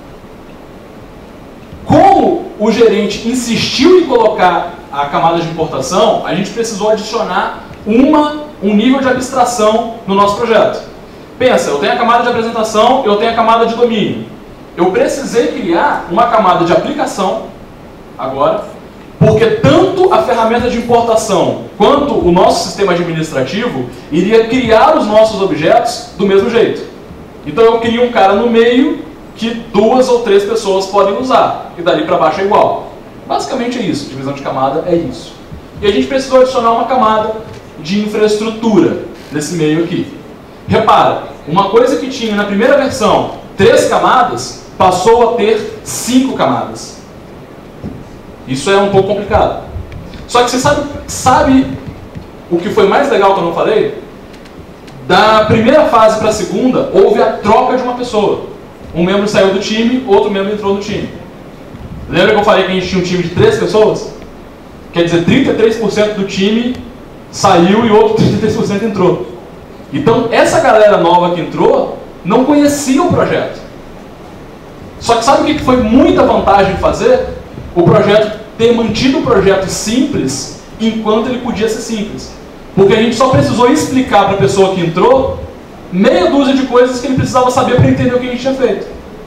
Como o gerente insistiu em colocar a camada de importação, a gente precisou adicionar uma, um nível de abstração no nosso projeto. Pensa, eu tenho a camada de apresentação, eu tenho a camada de domínio. Eu precisei criar uma camada de aplicação, agora, porque tanto a ferramenta de importação quanto o nosso sistema administrativo iria criar os nossos objetos do mesmo jeito. Então eu crio um cara no meio que duas ou três pessoas podem usar, e dali para baixo é igual. Basicamente é isso, divisão de camada é isso. E a gente precisou adicionar uma camada de infraestrutura nesse meio aqui. Repara, uma coisa que tinha na primeira versão três camadas, passou a ter cinco camadas. Isso é um pouco complicado. Só que você sabe, sabe o que foi mais legal que eu não falei? Da primeira fase para a segunda, houve a troca de uma pessoa. Um membro saiu do time, outro membro entrou no time. Lembra que eu falei que a gente tinha um time de três pessoas? Quer dizer, trinta e três por cento do time saiu e outro trinta e três por cento entrou. Então, essa galera nova que entrou não conhecia o projeto. Só que sabe o que foi muita vantagem de fazer? O projeto ter mantido o projeto simples enquanto ele podia ser simples. Porque a gente só precisou explicar para a pessoa que entrou meia dúzia de coisas que ele precisava saber para entender o que a gente tinha feito.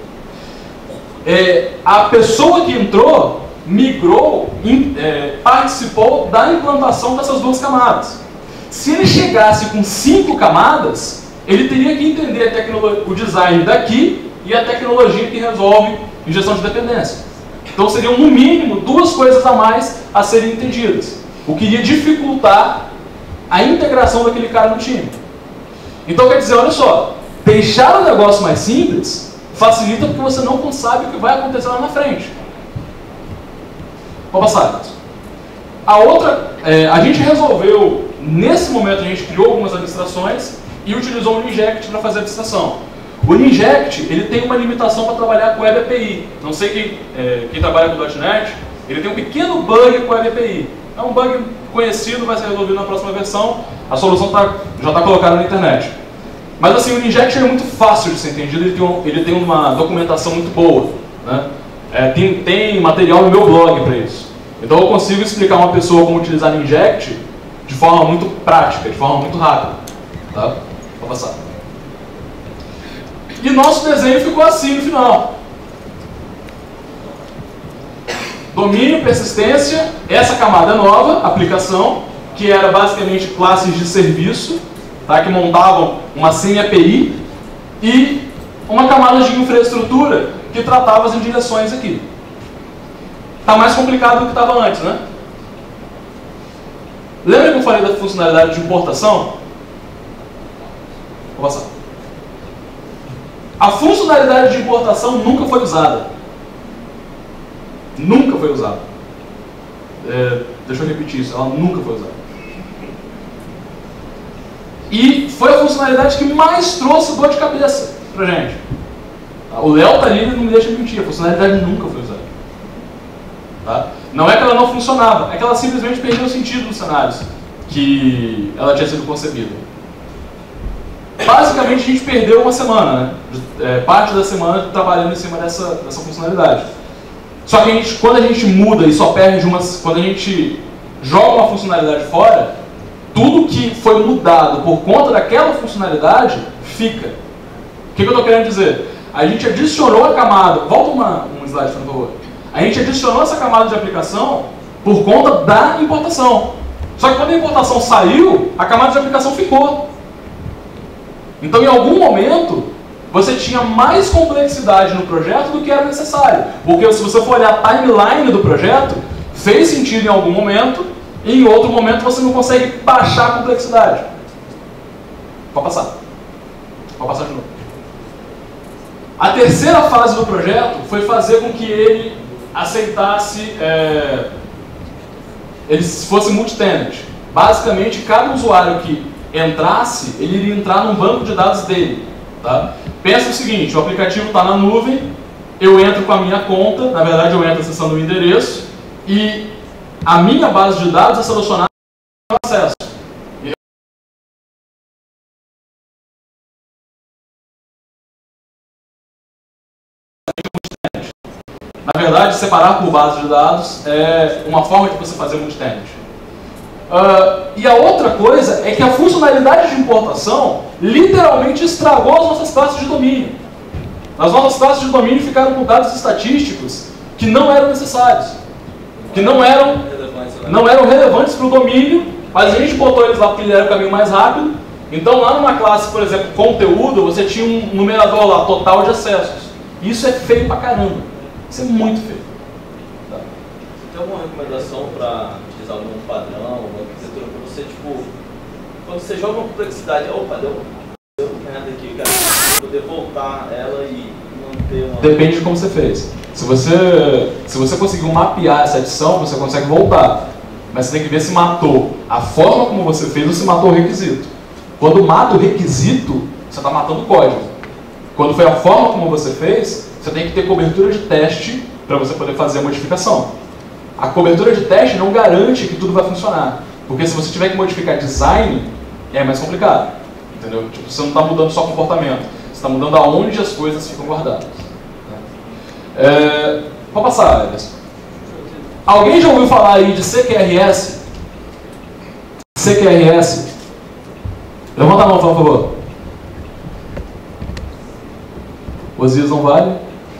É, a pessoa que entrou migrou, in, é, participou da implantação dessas duas camadas. Se ele chegasse com cinco camadas, ele teria que entender a o design daqui e a tecnologia que resolve injeção de dependência. Então seriam, no mínimo, duas coisas a mais a serem entendidas, o que iria dificultar a integração daquele cara no time. Então quer dizer, olha só, deixar o negócio mais simples facilita porque você não sabe o que vai acontecer lá na frente. Vou passar. A outra, é, a gente resolveu, nesse momento a gente criou algumas abstrações e utilizou o Ninject para fazer a abstração. O Ninject, ele tem uma limitação para trabalhar com Web A P I. Não sei quem, é, quem trabalha com .ponto net, ele tem um pequeno bug com Web A P I. É um bug conhecido, vai ser resolvido na próxima versão. A solução tá, já está colocada na internet. Mas assim, o Ninject é muito fácil de ser entendido, ele tem, um, ele tem uma documentação muito boa. Né? É, tem, tem material no meu blog para isso. Então eu consigo explicar a uma pessoa como utilizar Ninject de forma muito prática, de forma muito rápida. Tá? Vou passar. E nosso desenho ficou assim no final. Domínio, persistência, essa camada nova, aplicação, que era basicamente classes de serviço, tá, que montavam uma semi-A P I, e uma camada de infraestrutura que tratava as direções aqui. Está mais complicado do que estava antes, né? Lembra que eu falei da funcionalidade de importação? Vou passar. A funcionalidade de importação nunca foi usada. Nunca foi usada. É, deixa eu repetir isso, ela nunca foi usada. E foi a funcionalidade que mais trouxe dor de cabeça pra gente. O Léo tá ali e não me deixa mentir, a funcionalidade nunca foi usada. Não é que ela não funcionava, é que ela simplesmente perdeu o sentido nos cenários que ela tinha sido concebida. Basicamente, a gente perdeu uma semana, né? É, parte da semana trabalhando em cima dessa, dessa funcionalidade. Só que a gente, quando a gente muda e só perde umas... Quando a gente joga uma funcionalidade fora, tudo que foi mudado por conta daquela funcionalidade fica. O que, que eu estou querendo dizer? A gente adicionou a camada... Volta uma, um slide, por favor. A gente adicionou essa camada de aplicação por conta da importação. Só que quando a importação saiu, a camada de aplicação ficou. Então, em algum momento, você tinha mais complexidade no projeto do que era necessário. Porque se você for olhar a timeline do projeto, fez sentido em algum momento, e em outro momento você não consegue baixar a complexidade. Pode passar. Pode passar de novo. A terceira fase do projeto foi fazer com que ele aceitasse, é, ele fosse multi-tenant. Basicamente, cada usuário que entrasse, ele iria entrar num banco de dados dele. Tá? Pensa o seguinte, o aplicativo está na nuvem, eu entro com a minha conta, na verdade eu entro acessando o endereço, e a minha base de dados é selecionada para o acesso. Na verdade, separar por base de dados é uma forma de você fazer multi-tenant. Uh, e a outra coisa é que a funcionalidade de importação literalmente estragou as nossas classes de domínio. As nossas classes de domínio ficaram com dados estatísticos que não eram necessários, que não eram, não eram relevantes para o domínio, mas a gente botou eles lá porque ele era o caminho mais rápido. Então lá numa classe, por exemplo, conteúdo, você tinha um numerador lá, total de acessos. Isso é feio pra caramba. Isso é muito feio. Tá. Você tem alguma recomendação para utilizar algum padrão, alguma arquitetura para você, tipo, quando você joga uma complexidade, opa, deu, deu merda aqui, cara, poder voltar ela e manter uma... Depende de como você fez. Se você, se você conseguiu mapear essa adição, você consegue voltar. Mas você tem que ver se matou a forma como você fez ou se matou o requisito. Quando mata o requisito, você está matando o código. Quando foi a forma como você fez, você tem que ter cobertura de teste para você poder fazer a modificação. A cobertura de teste não garante que tudo vai funcionar. Porque se você tiver que modificar design, é mais complicado. Entendeu? Tipo, você não está mudando só comportamento. Você está mudando aonde as coisas ficam guardadas. É, pode passar, Ederson. Alguém já ouviu falar aí de C Q R S? C Q R S? Levanta a mão, por favor. Osias não vale?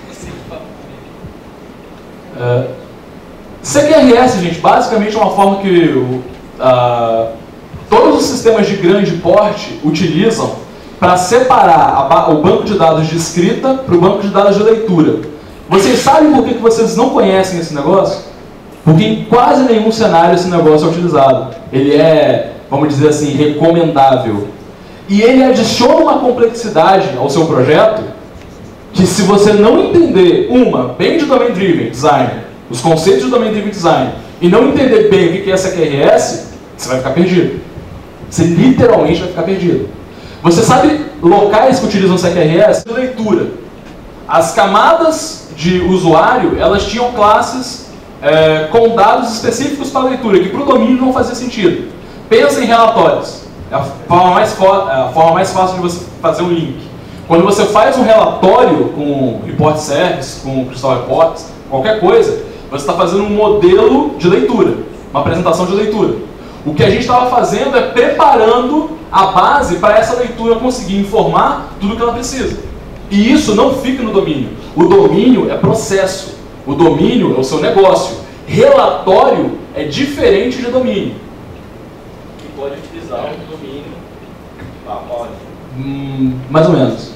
É, C Q R S, gente, basicamente é uma forma que o, a, todos os sistemas de grande porte utilizam para separar a, o banco de dados de escrita para o banco de dados de leitura. Vocês sabem por que, que vocês não conhecem esse negócio? Porque em quase nenhum cenário esse negócio é utilizado. Ele é, vamos dizer assim, recomendável. E ele adiciona uma complexidade ao seu projeto que, se você não entender, uma, bem de Domain Driven Design, os conceitos de Domain Driven Design, e não entender bem o que é C Q R S, você vai ficar perdido. Você literalmente vai ficar perdido. Você sabe locais que utilizam C Q R S? De leitura. As camadas de usuário, elas tinham classes é, com dados específicos para leitura, que para o domínio não fazia sentido. Pensa em relatórios. É a forma mais, a forma mais fácil de você fazer um link. Quando você faz um relatório com Report Service, com Crystal Reports, qualquer coisa, você está fazendo um modelo de leitura, uma apresentação de leitura. O que a gente estava fazendo é preparando a base para essa leitura conseguir informar tudo o que ela precisa. E isso não fica no domínio. O domínio é processo. O domínio é o seu negócio. Relatório é diferente de domínio. Que pode utilizar o domínio. Ah, pode. Hum, mais ou menos.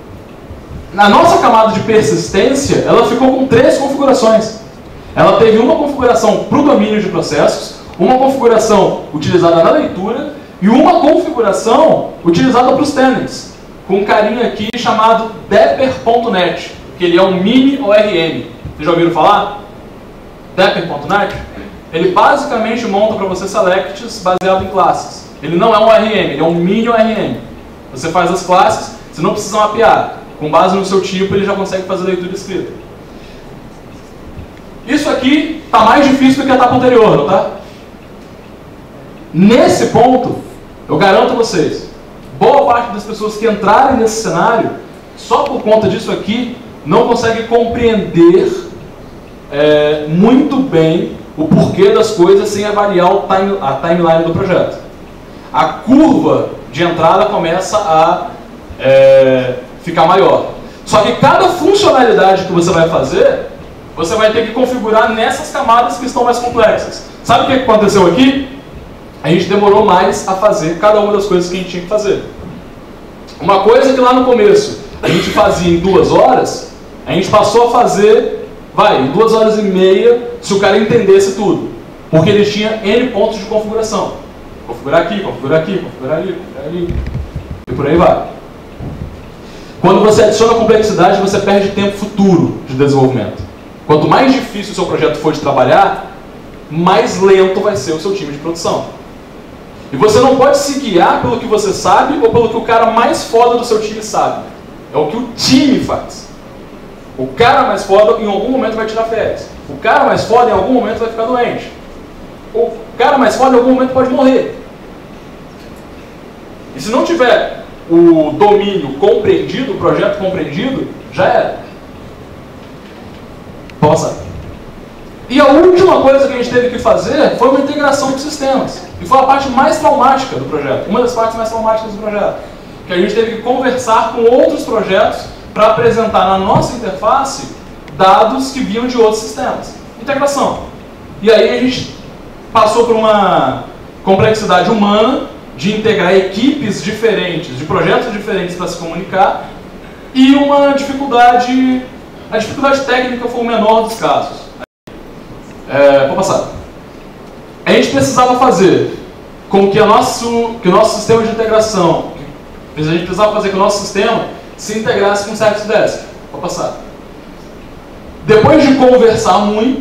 Na nossa camada de persistência, ela ficou com três configurações. Ela teve uma configuração para o domínio de processos, uma configuração utilizada na leitura e uma configuração utilizada para os tenants, com um carinha aqui chamado depper ponto net, que ele é um mini O R M. Vocês já ouviram falar? depper ponto net? Ele basicamente monta para você selects baseado em classes. Ele não é um O R M, ele é um mini O R M. Você faz as classes, você não precisa mapear. Com base no seu tipo, ele já consegue fazer leitura escrita. Isso aqui está mais difícil do que a etapa anterior, não tá? Nesse ponto, eu garanto a vocês, boa parte das pessoas que entrarem nesse cenário, só por conta disso aqui, não consegue compreender é, muito bem o porquê das coisas sem avaliar o time, a timeline do projeto. A curva de entrada começa a é, ficar maior. Só que cada funcionalidade que você vai fazer, você vai ter que configurar nessas camadas que estão mais complexas. Sabe o que aconteceu aqui? A gente demorou mais a fazer cada uma das coisas que a gente tinha que fazer. Uma coisa que lá no começo a gente fazia em duas horas, a gente passou a fazer, vai, em duas horas e meia, se o cara entendesse tudo. Porque ele tinha N pontos de configuração. Configurar aqui, configurar aqui, configurar ali, configurar ali. E por aí vai. Quando você adiciona complexidade, você perde tempo futuro de desenvolvimento. Quanto mais difícil o seu projeto for de trabalhar, mais lento vai ser o seu time de produção. E você não pode se guiar pelo que você sabe ou pelo que o cara mais foda do seu time sabe. É o que o time faz. O cara mais foda em algum momento vai tirar férias. O cara mais foda em algum momento vai ficar doente. O cara mais foda em algum momento pode morrer. E se não tiver o domínio compreendido, o projeto compreendido, já era. Possa. E a última coisa que a gente teve que fazer foi uma integração de sistemas. E foi a parte mais traumática do projeto. Uma das partes mais traumáticas do projeto. Que a gente teve que conversar com outros projetos para apresentar na nossa interface dados que vinham de outros sistemas. Integração. E aí a gente passou por uma complexidade humana de integrar equipes diferentes, de projetos diferentes para se comunicar, e uma dificuldade, a dificuldade técnica foi o menor dos casos. É, vou passar. A gente precisava fazer com que, a nosso, que o nosso sistema de integração, a gente precisava fazer que o nosso sistema se integrasse com o Service Desk. Vou passar. Depois de conversar muito,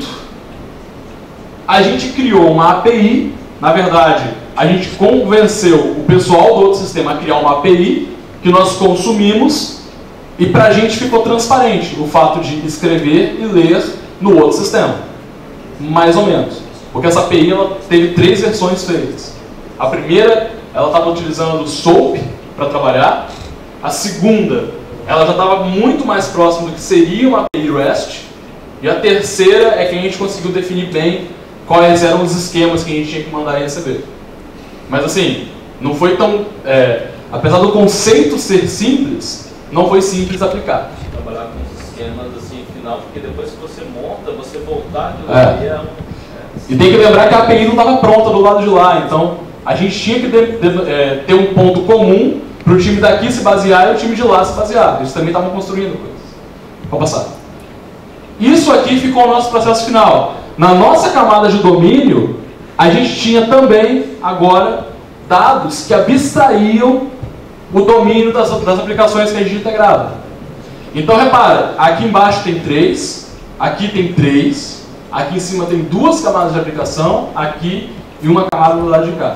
a gente criou uma A P I. Na verdade, a gente convenceu o pessoal do outro sistema a criar uma A P I que nós consumimos, e para a gente ficou transparente o fato de escrever e ler no outro sistema. Mais ou menos. Porque essa A P I ela teve três versões feitas. A primeira, ela estava utilizando o SOAP para trabalhar. A segunda, ela já estava muito mais próxima do que seria uma A P I REST. E a terceira é que a gente conseguiu definir bem quais eram os esquemas que a gente tinha que mandar e receber. Mas assim, não foi tão... É, apesar do conceito ser simples, não foi simples aplicar. Trabalhar com os esquemas assim, final, porque depois que você monta, você voltar aquilo é. ali é um... É, e tem que lembrar que a A P I não estava pronta do lado de lá, então a gente tinha que de, de, é, ter um ponto comum para o time daqui se basear e o time de lá se basear. Eles também estavam construindo coisas. Vamos passar. Isso aqui ficou o nosso processo final. Na nossa camada de domínio, a gente tinha também, agora, dados que abstraíam o domínio das, das aplicações que a gente integrava. Então, repara, aqui embaixo tem três, aqui tem três, aqui em cima tem duas camadas de aplicação, aqui e uma camada do lado de cá.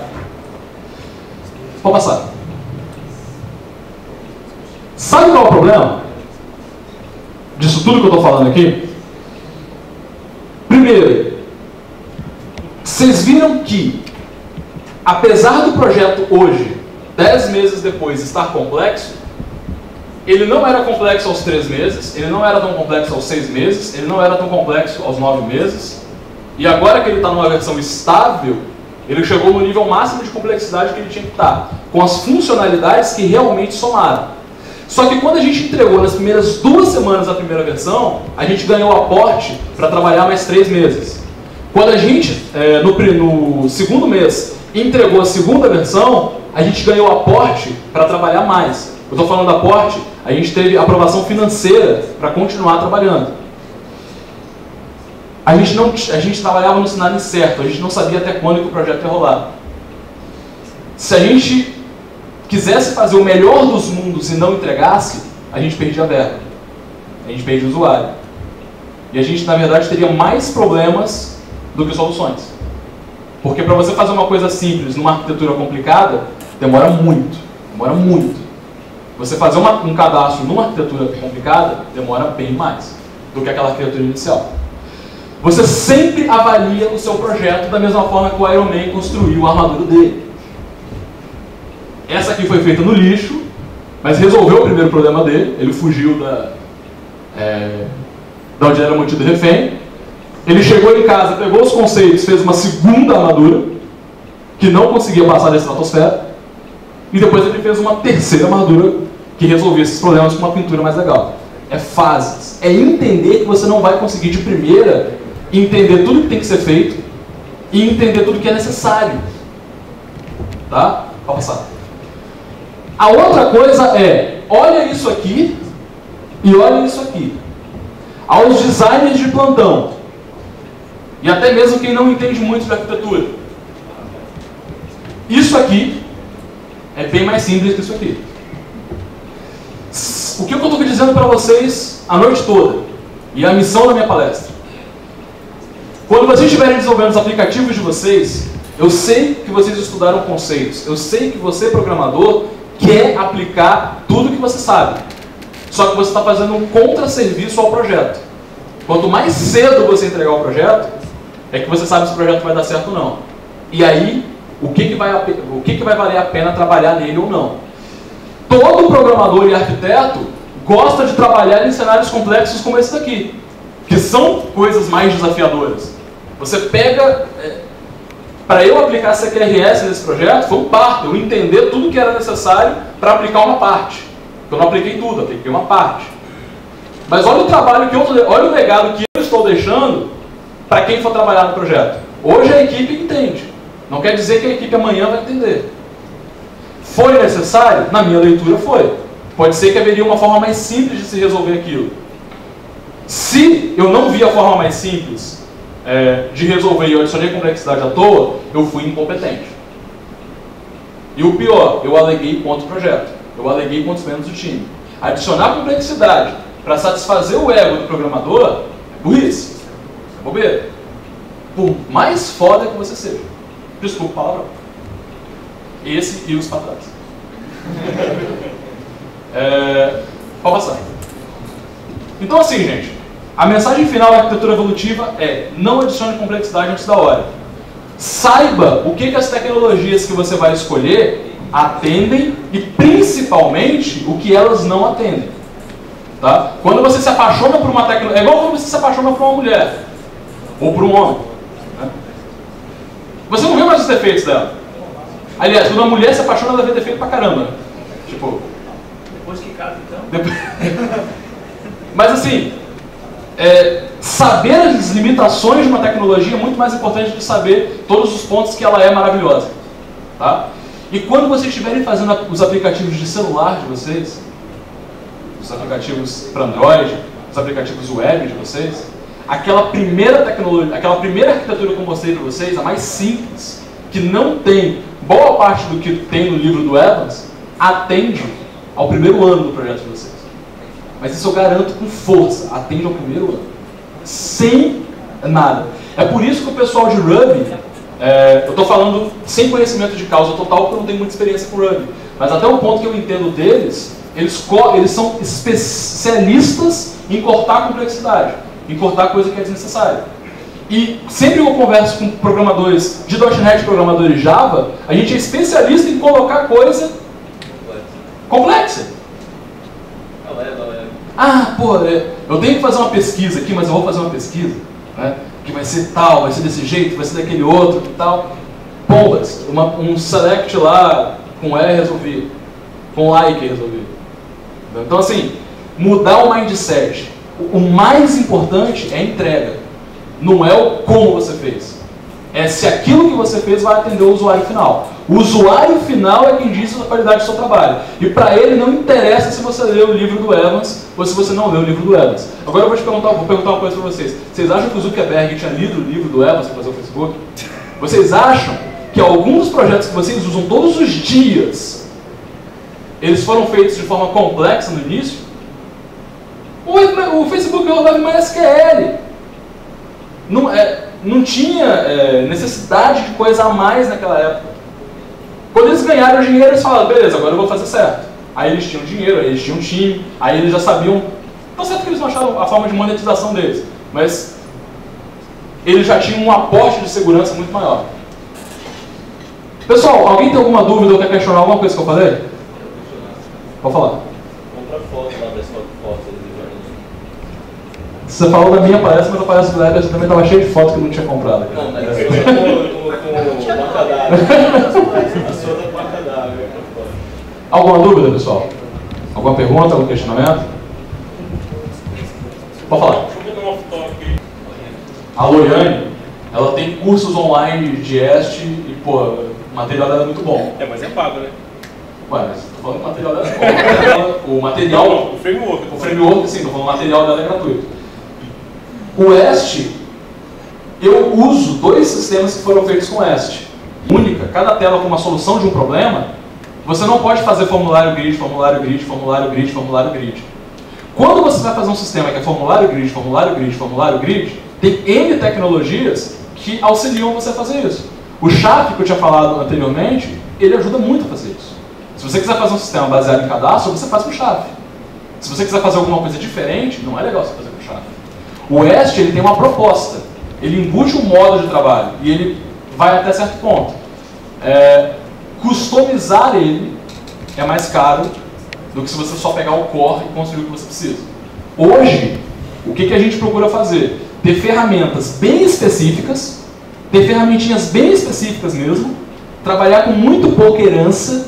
Pode passar. Sabe qual é o problema disso tudo que eu estou falando aqui? Primeiro, vocês viram que, apesar do projeto hoje, dez meses depois, estar complexo, ele não era complexo aos três meses, ele não era tão complexo aos seis meses, ele não era tão complexo aos nove meses, e agora que ele está numa versão estável, ele chegou no nível máximo de complexidade que ele tinha que estar, com as funcionalidades que realmente somaram. Só que quando a gente entregou nas primeiras duas semanas a primeira versão, a gente ganhou aporte para trabalhar mais três meses. Quando a gente, é, no, no segundo mês, entregou a segunda versão, a gente ganhou aporte para trabalhar mais. Eu estou falando aporte, a gente teve aprovação financeira para continuar trabalhando. A gente, não, a gente trabalhava no cenário incerto, a gente não sabia até quando que o projeto ia rolar. Se a gente quisesse fazer o melhor dos mundos e não entregasse, a gente perdia a verba. A gente perdia o usuário. E a gente, na verdade, teria mais problemas do que soluções. Porque para você fazer uma coisa simples numa arquitetura complicada, demora muito. Demora muito. Você fazer uma, um cadastro numa arquitetura complicada, demora bem mais do que aquela arquitetura inicial. Você sempre avalia o seu projeto da mesma forma que o Iron Man construiu a armadura dele. Essa aqui foi feita no lixo, mas resolveu o primeiro problema dele. Ele fugiu da, é, da onde era mantido refém. Ele chegou em casa, pegou os conceitos, fez uma segunda armadura, que não conseguia passar da estratosfera. E depois ele fez uma terceira armadura que resolvia esses problemas com uma pintura mais legal. É fases. É entender que você não vai conseguir de primeira entender tudo que tem que ser feito e entender tudo que é necessário. Tá? Pode passar. A outra coisa é, olha isso aqui e olha isso aqui. Aos designers de plantão, e até mesmo quem não entende muito de arquitetura, isso aqui é bem mais simples que isso aqui. O que eu estou dizendo para vocês a noite toda, e a missão da minha palestra? Quando vocês estiverem desenvolvendo os aplicativos de vocês, eu sei que vocês estudaram conceitos, eu sei que você, programador, quer aplicar tudo que você sabe. Só que você está fazendo um contrasserviço ao projeto. Quanto mais cedo você entregar o projeto, é que você sabe se o projeto vai dar certo ou não. E aí, o que, que, vai, o que, que vai valer a pena trabalhar nele ou não. Todo programador e arquiteto gosta de trabalhar em cenários complexos como esse daqui, que são coisas mais desafiadoras. Você pega... É, para eu aplicar C Q R S nesse projeto, foi um parto, eu entender tudo que era necessário para aplicar uma parte. Eu não apliquei tudo, apliquei uma parte. Mas olha o trabalho que eu, olha o legado que eu estou deixando para quem for trabalhar no projeto. Hoje a equipe entende. Não quer dizer que a equipe amanhã vai entender. Foi necessário? Na minha leitura foi. Pode ser que haveria uma forma mais simples de se resolver aquilo. Se eu não vi a forma mais simples é, de resolver e eu adicionei complexidade à toa, eu fui incompetente. E o pior, eu aleguei contra o projeto. Eu aleguei contra os membros do time. Adicionar complexidade para satisfazer o ego do programador é burrice. É bobeira. Por mais foda que você seja. Desculpa a palavra. Esse e os para trás. É, pode passar. Então assim, gente, a mensagem final da arquitetura evolutiva é: não adicione complexidade antes da hora. Saiba o que, que as tecnologias que você vai escolher atendem e principalmente o que elas não atendem. Tá? Quando você se apaixona por uma tecnologia, é igual quando você se apaixona por uma mulher ou por um homem. Né? Você não vê mais os defeitos dela. Aliás, quando uma mulher se apaixona, ela vê defeito pra caramba. Tipo, depois que casa, então. Depois... Mas assim, é, saber as limitações de uma tecnologia é muito mais importante do que saber todos os pontos que ela é maravilhosa. Tá? E quando vocês estiverem fazendo os aplicativos de celular de vocês, os aplicativos para Android, os aplicativos web de vocês, aquela primeira tecnologia, aquela primeira arquitetura que eu mostrei para vocês, a mais simples, que não tem boa parte do que tem no livro do Evans, atende ao primeiro ano do projeto de vocês. Mas isso eu garanto com força, atende ao primeiro ano. Sem nada. É por isso que o pessoal de Ruby, é, eu estou falando sem conhecimento de causa total, porque eu não tenho muita experiência com Ruby. Mas até o ponto que eu entendo deles, eles, eles são especialistas em cortar complexidade, em cortar coisa que é desnecessária. E sempre que eu converso com programadores de .NET, programadores de Java, a gente é especialista em colocar coisa complexa. Não é, não é. Ah, pô, eu tenho que fazer uma pesquisa aqui, mas eu vou fazer uma pesquisa, né, que vai ser tal, vai ser desse jeito, vai ser daquele outro e tal. Pombas, uma, um select lá com E resolvido, com like resolvido. Então assim, mudar o mindset. O mais importante é a entrega. Não é o como você fez. É se aquilo que você fez vai atender o usuário final. O usuário final é quem diz a qualidade do seu trabalho. E para ele não interessa se você leu o livro do Evans ou se você não leu o livro do Evans. Agora eu vou te perguntar, vou perguntar uma coisa para vocês. Vocês acham que o Zuckerberg tinha lido o livro do Evans para fazer o Facebook? Vocês acham que alguns dos projetos que vocês usam todos os dias, eles foram feitos de forma complexa no início? O, o Facebook rodava em MySQL. Não, é, não tinha é, necessidade de coisa a mais naquela época. Quando eles ganharam dinheiro, eles falaram, beleza, agora eu vou fazer certo. Aí eles tinham dinheiro, aí eles tinham um time, aí eles já sabiam... Não certo que eles não acharam a forma de monetização deles, mas ele já tinha um aporte de segurança muito maior. Pessoal, alguém tem alguma dúvida ou quer questionar alguma coisa que eu falei? Pode falar. Compra foto lá da sua foto. Você falou da minha palestra, mas a palestra do Leber também estava cheia de fotos que eu não tinha comprado. Não, mas a sua com o cadáver. A sua com o cadáver. Alguma dúvida, pessoal? Alguma pergunta, algum questionamento? Pode falar. A Loiane, ela tem cursos online de Est e, pô, o material dela é muito bom. É, mas é pago, né? Ué, mas tô falando que o material dela é bom. O material... Não, o framework. O framework, sim, tô falando que o material dela é gratuito. O Est, eu uso dois sistemas que foram feitos com Est. Única, cada tela com uma solução de um problema, você não pode fazer formulário grid, formulário grid, formulário grid, formulário grid. Quando você vai fazer um sistema que é formulário grid, formulário grid, formulário grid, tem N tecnologias que auxiliam você a fazer isso. O Chaf, que eu tinha falado anteriormente, ele ajuda muito a fazer isso. Se você quiser fazer um sistema baseado em cadastro, você faz com o Chaf. Se você quiser fazer alguma coisa diferente, não é legal você fazer com o Chaf. O Est, ele tem uma proposta. Ele embute um modo de trabalho e ele vai até certo ponto. É, customizar ele é mais caro do que se você só pegar o core e construir o que você precisa. Hoje, o que, que a gente procura fazer? Ter ferramentas bem específicas, ter ferramentinhas bem específicas mesmo, trabalhar com muito pouca herança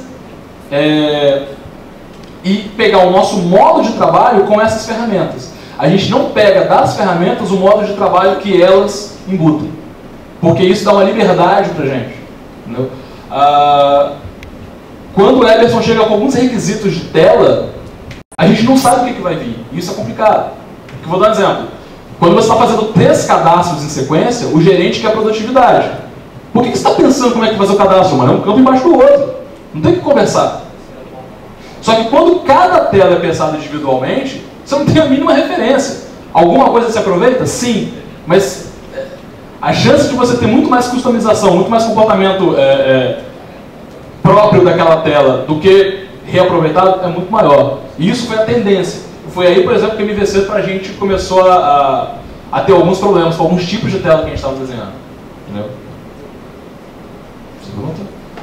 é, e pegar o nosso modo de trabalho com essas ferramentas. A gente não pega das ferramentas o modo de trabalho que elas embutem, porque isso dá uma liberdade para a gente. Entendeu? Ah, quando o Eberson chega com alguns requisitos de tela, a gente não sabe o que, que vai vir. Isso é complicado. Eu vou dar um exemplo. Quando você está fazendo três cadastros em sequência, o gerente quer produtividade. Por que, que você está pensando como é que vai fazer o cadastro? Mano, é um campo embaixo do outro. Não tem que conversar. Só que quando cada tela é pensada individualmente, você não tem a mínima referência. Alguma coisa se aproveita? Sim. Mas a chance de você ter muito mais customização, muito mais comportamento é, é, próprio daquela tela do que reaproveitado é muito maior. E isso foi a tendência. Foi aí, por exemplo, que o M V C para a gente começou a, a, a ter alguns problemas com alguns tipos de tela que a gente estava desenhando. Entendeu? Você pergunta?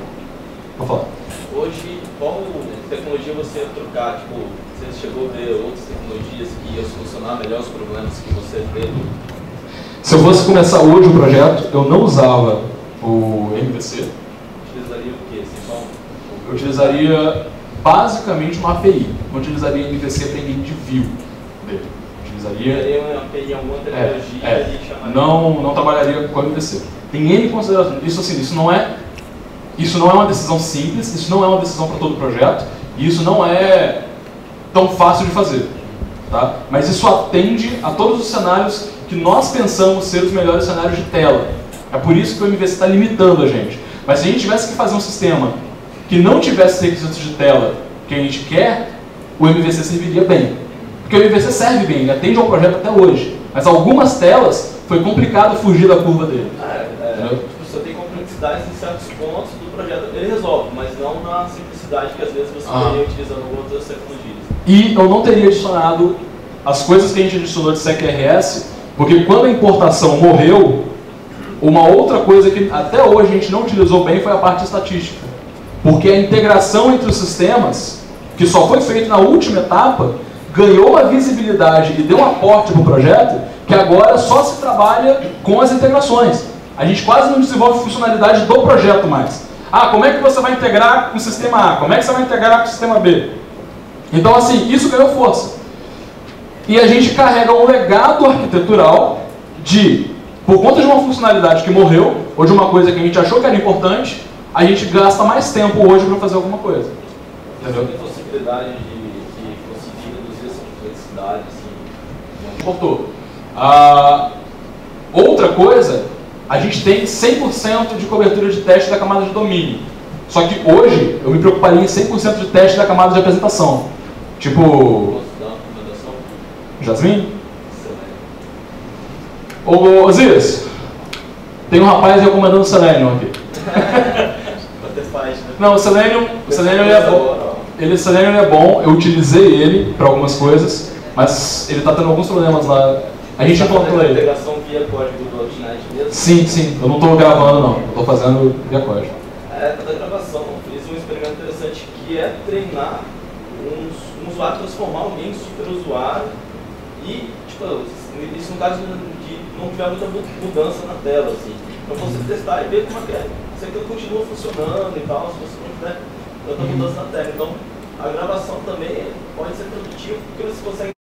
Vou falar. Hoje, qual tecnologia você ia trocar? Tipo, você chegou a ver outras tecnologias que iam solucionar melhor os problemas que você teve? Se eu fosse começar hoje o projeto, eu não usava o M V C. Utilizaria o quê? Então, eu utilizaria basicamente uma A P I. Não utilizaria M V C para ninguém de view dele. Utilizaria... Utilizaria uma A P I em alguma tecnologia é, é, e chamaria... não, não trabalharia com M V C. Tem N considerações. Isso, assim, isso, não é, isso não é uma decisão simples, isso não é uma decisão para todo projeto, e isso não é tão fácil de fazer. Tá? Mas isso atende a todos os cenários que nós pensamos ser os melhores cenários de tela. É por isso que o M V C está limitando a gente. Mas se a gente tivesse que fazer um sistema que não tivesse requisitos de tela que a gente quer, o M V C serviria bem. Porque o M V C serve bem, ele atende ao projeto até hoje. Mas algumas telas foi complicado fugir da curva dele. É, é, tipo, você tem complexidades em certos pontos do projeto, ele resolve, mas não na simplicidade que às vezes você ah. teria utilizando outras tecnologias. E eu não teria adicionado as coisas que a gente adicionou de S E C R S, porque quando a importação morreu, uma outra coisa que até hoje a gente não utilizou bem foi a parte estatística. Porque a integração entre os sistemas, que só foi feito na última etapa, ganhou uma visibilidade e deu um aporte para o projeto, que agora só se trabalha com as integrações. A gente quase não desenvolve funcionalidade do projeto mais. Ah, como é que você vai integrar com o sistema A? Como é que você vai integrar com o sistema B? Então, assim, isso ganhou força. E a gente carrega um legado arquitetural de, por conta de uma funcionalidade que morreu, ou de uma coisa que a gente achou que era importante, a gente gasta mais tempo hoje para fazer alguma coisa. Entendeu? Tem possibilidade de, de conseguir reduzir essa complexidade? Assim, Cortou. Ah, outra coisa, a gente tem cem por cento de cobertura de teste da camada de domínio. Só que hoje eu me preocuparia em cem por cento de teste da camada de apresentação. Tipo... Posso dar uma recomendação? Jasmine? Ô, Osiris, tem um rapaz recomendando o Selenium aqui. Não, o Selenium, o Selenium ele é bom. Ele, o Selenium é bom, eu utilizei ele para algumas coisas, mas ele está tendo alguns problemas lá. A gente encontrou a ele. integração via código do Outnight mesmo? Sim, sim. Eu não estou gravando, não. Eu estou fazendo via código. É, da gravação, fiz um experimento interessante que é treinar um, um usuário, transformar alguém em super usuário e, tipo, isso no caso de não tiver muita mudança na tela, assim. Então você testar e ver como é que é, se aquilo continua funcionando e tal, se você não tiver tanta mudança na tela. Então a gravação também pode ser produtiva porque você consegue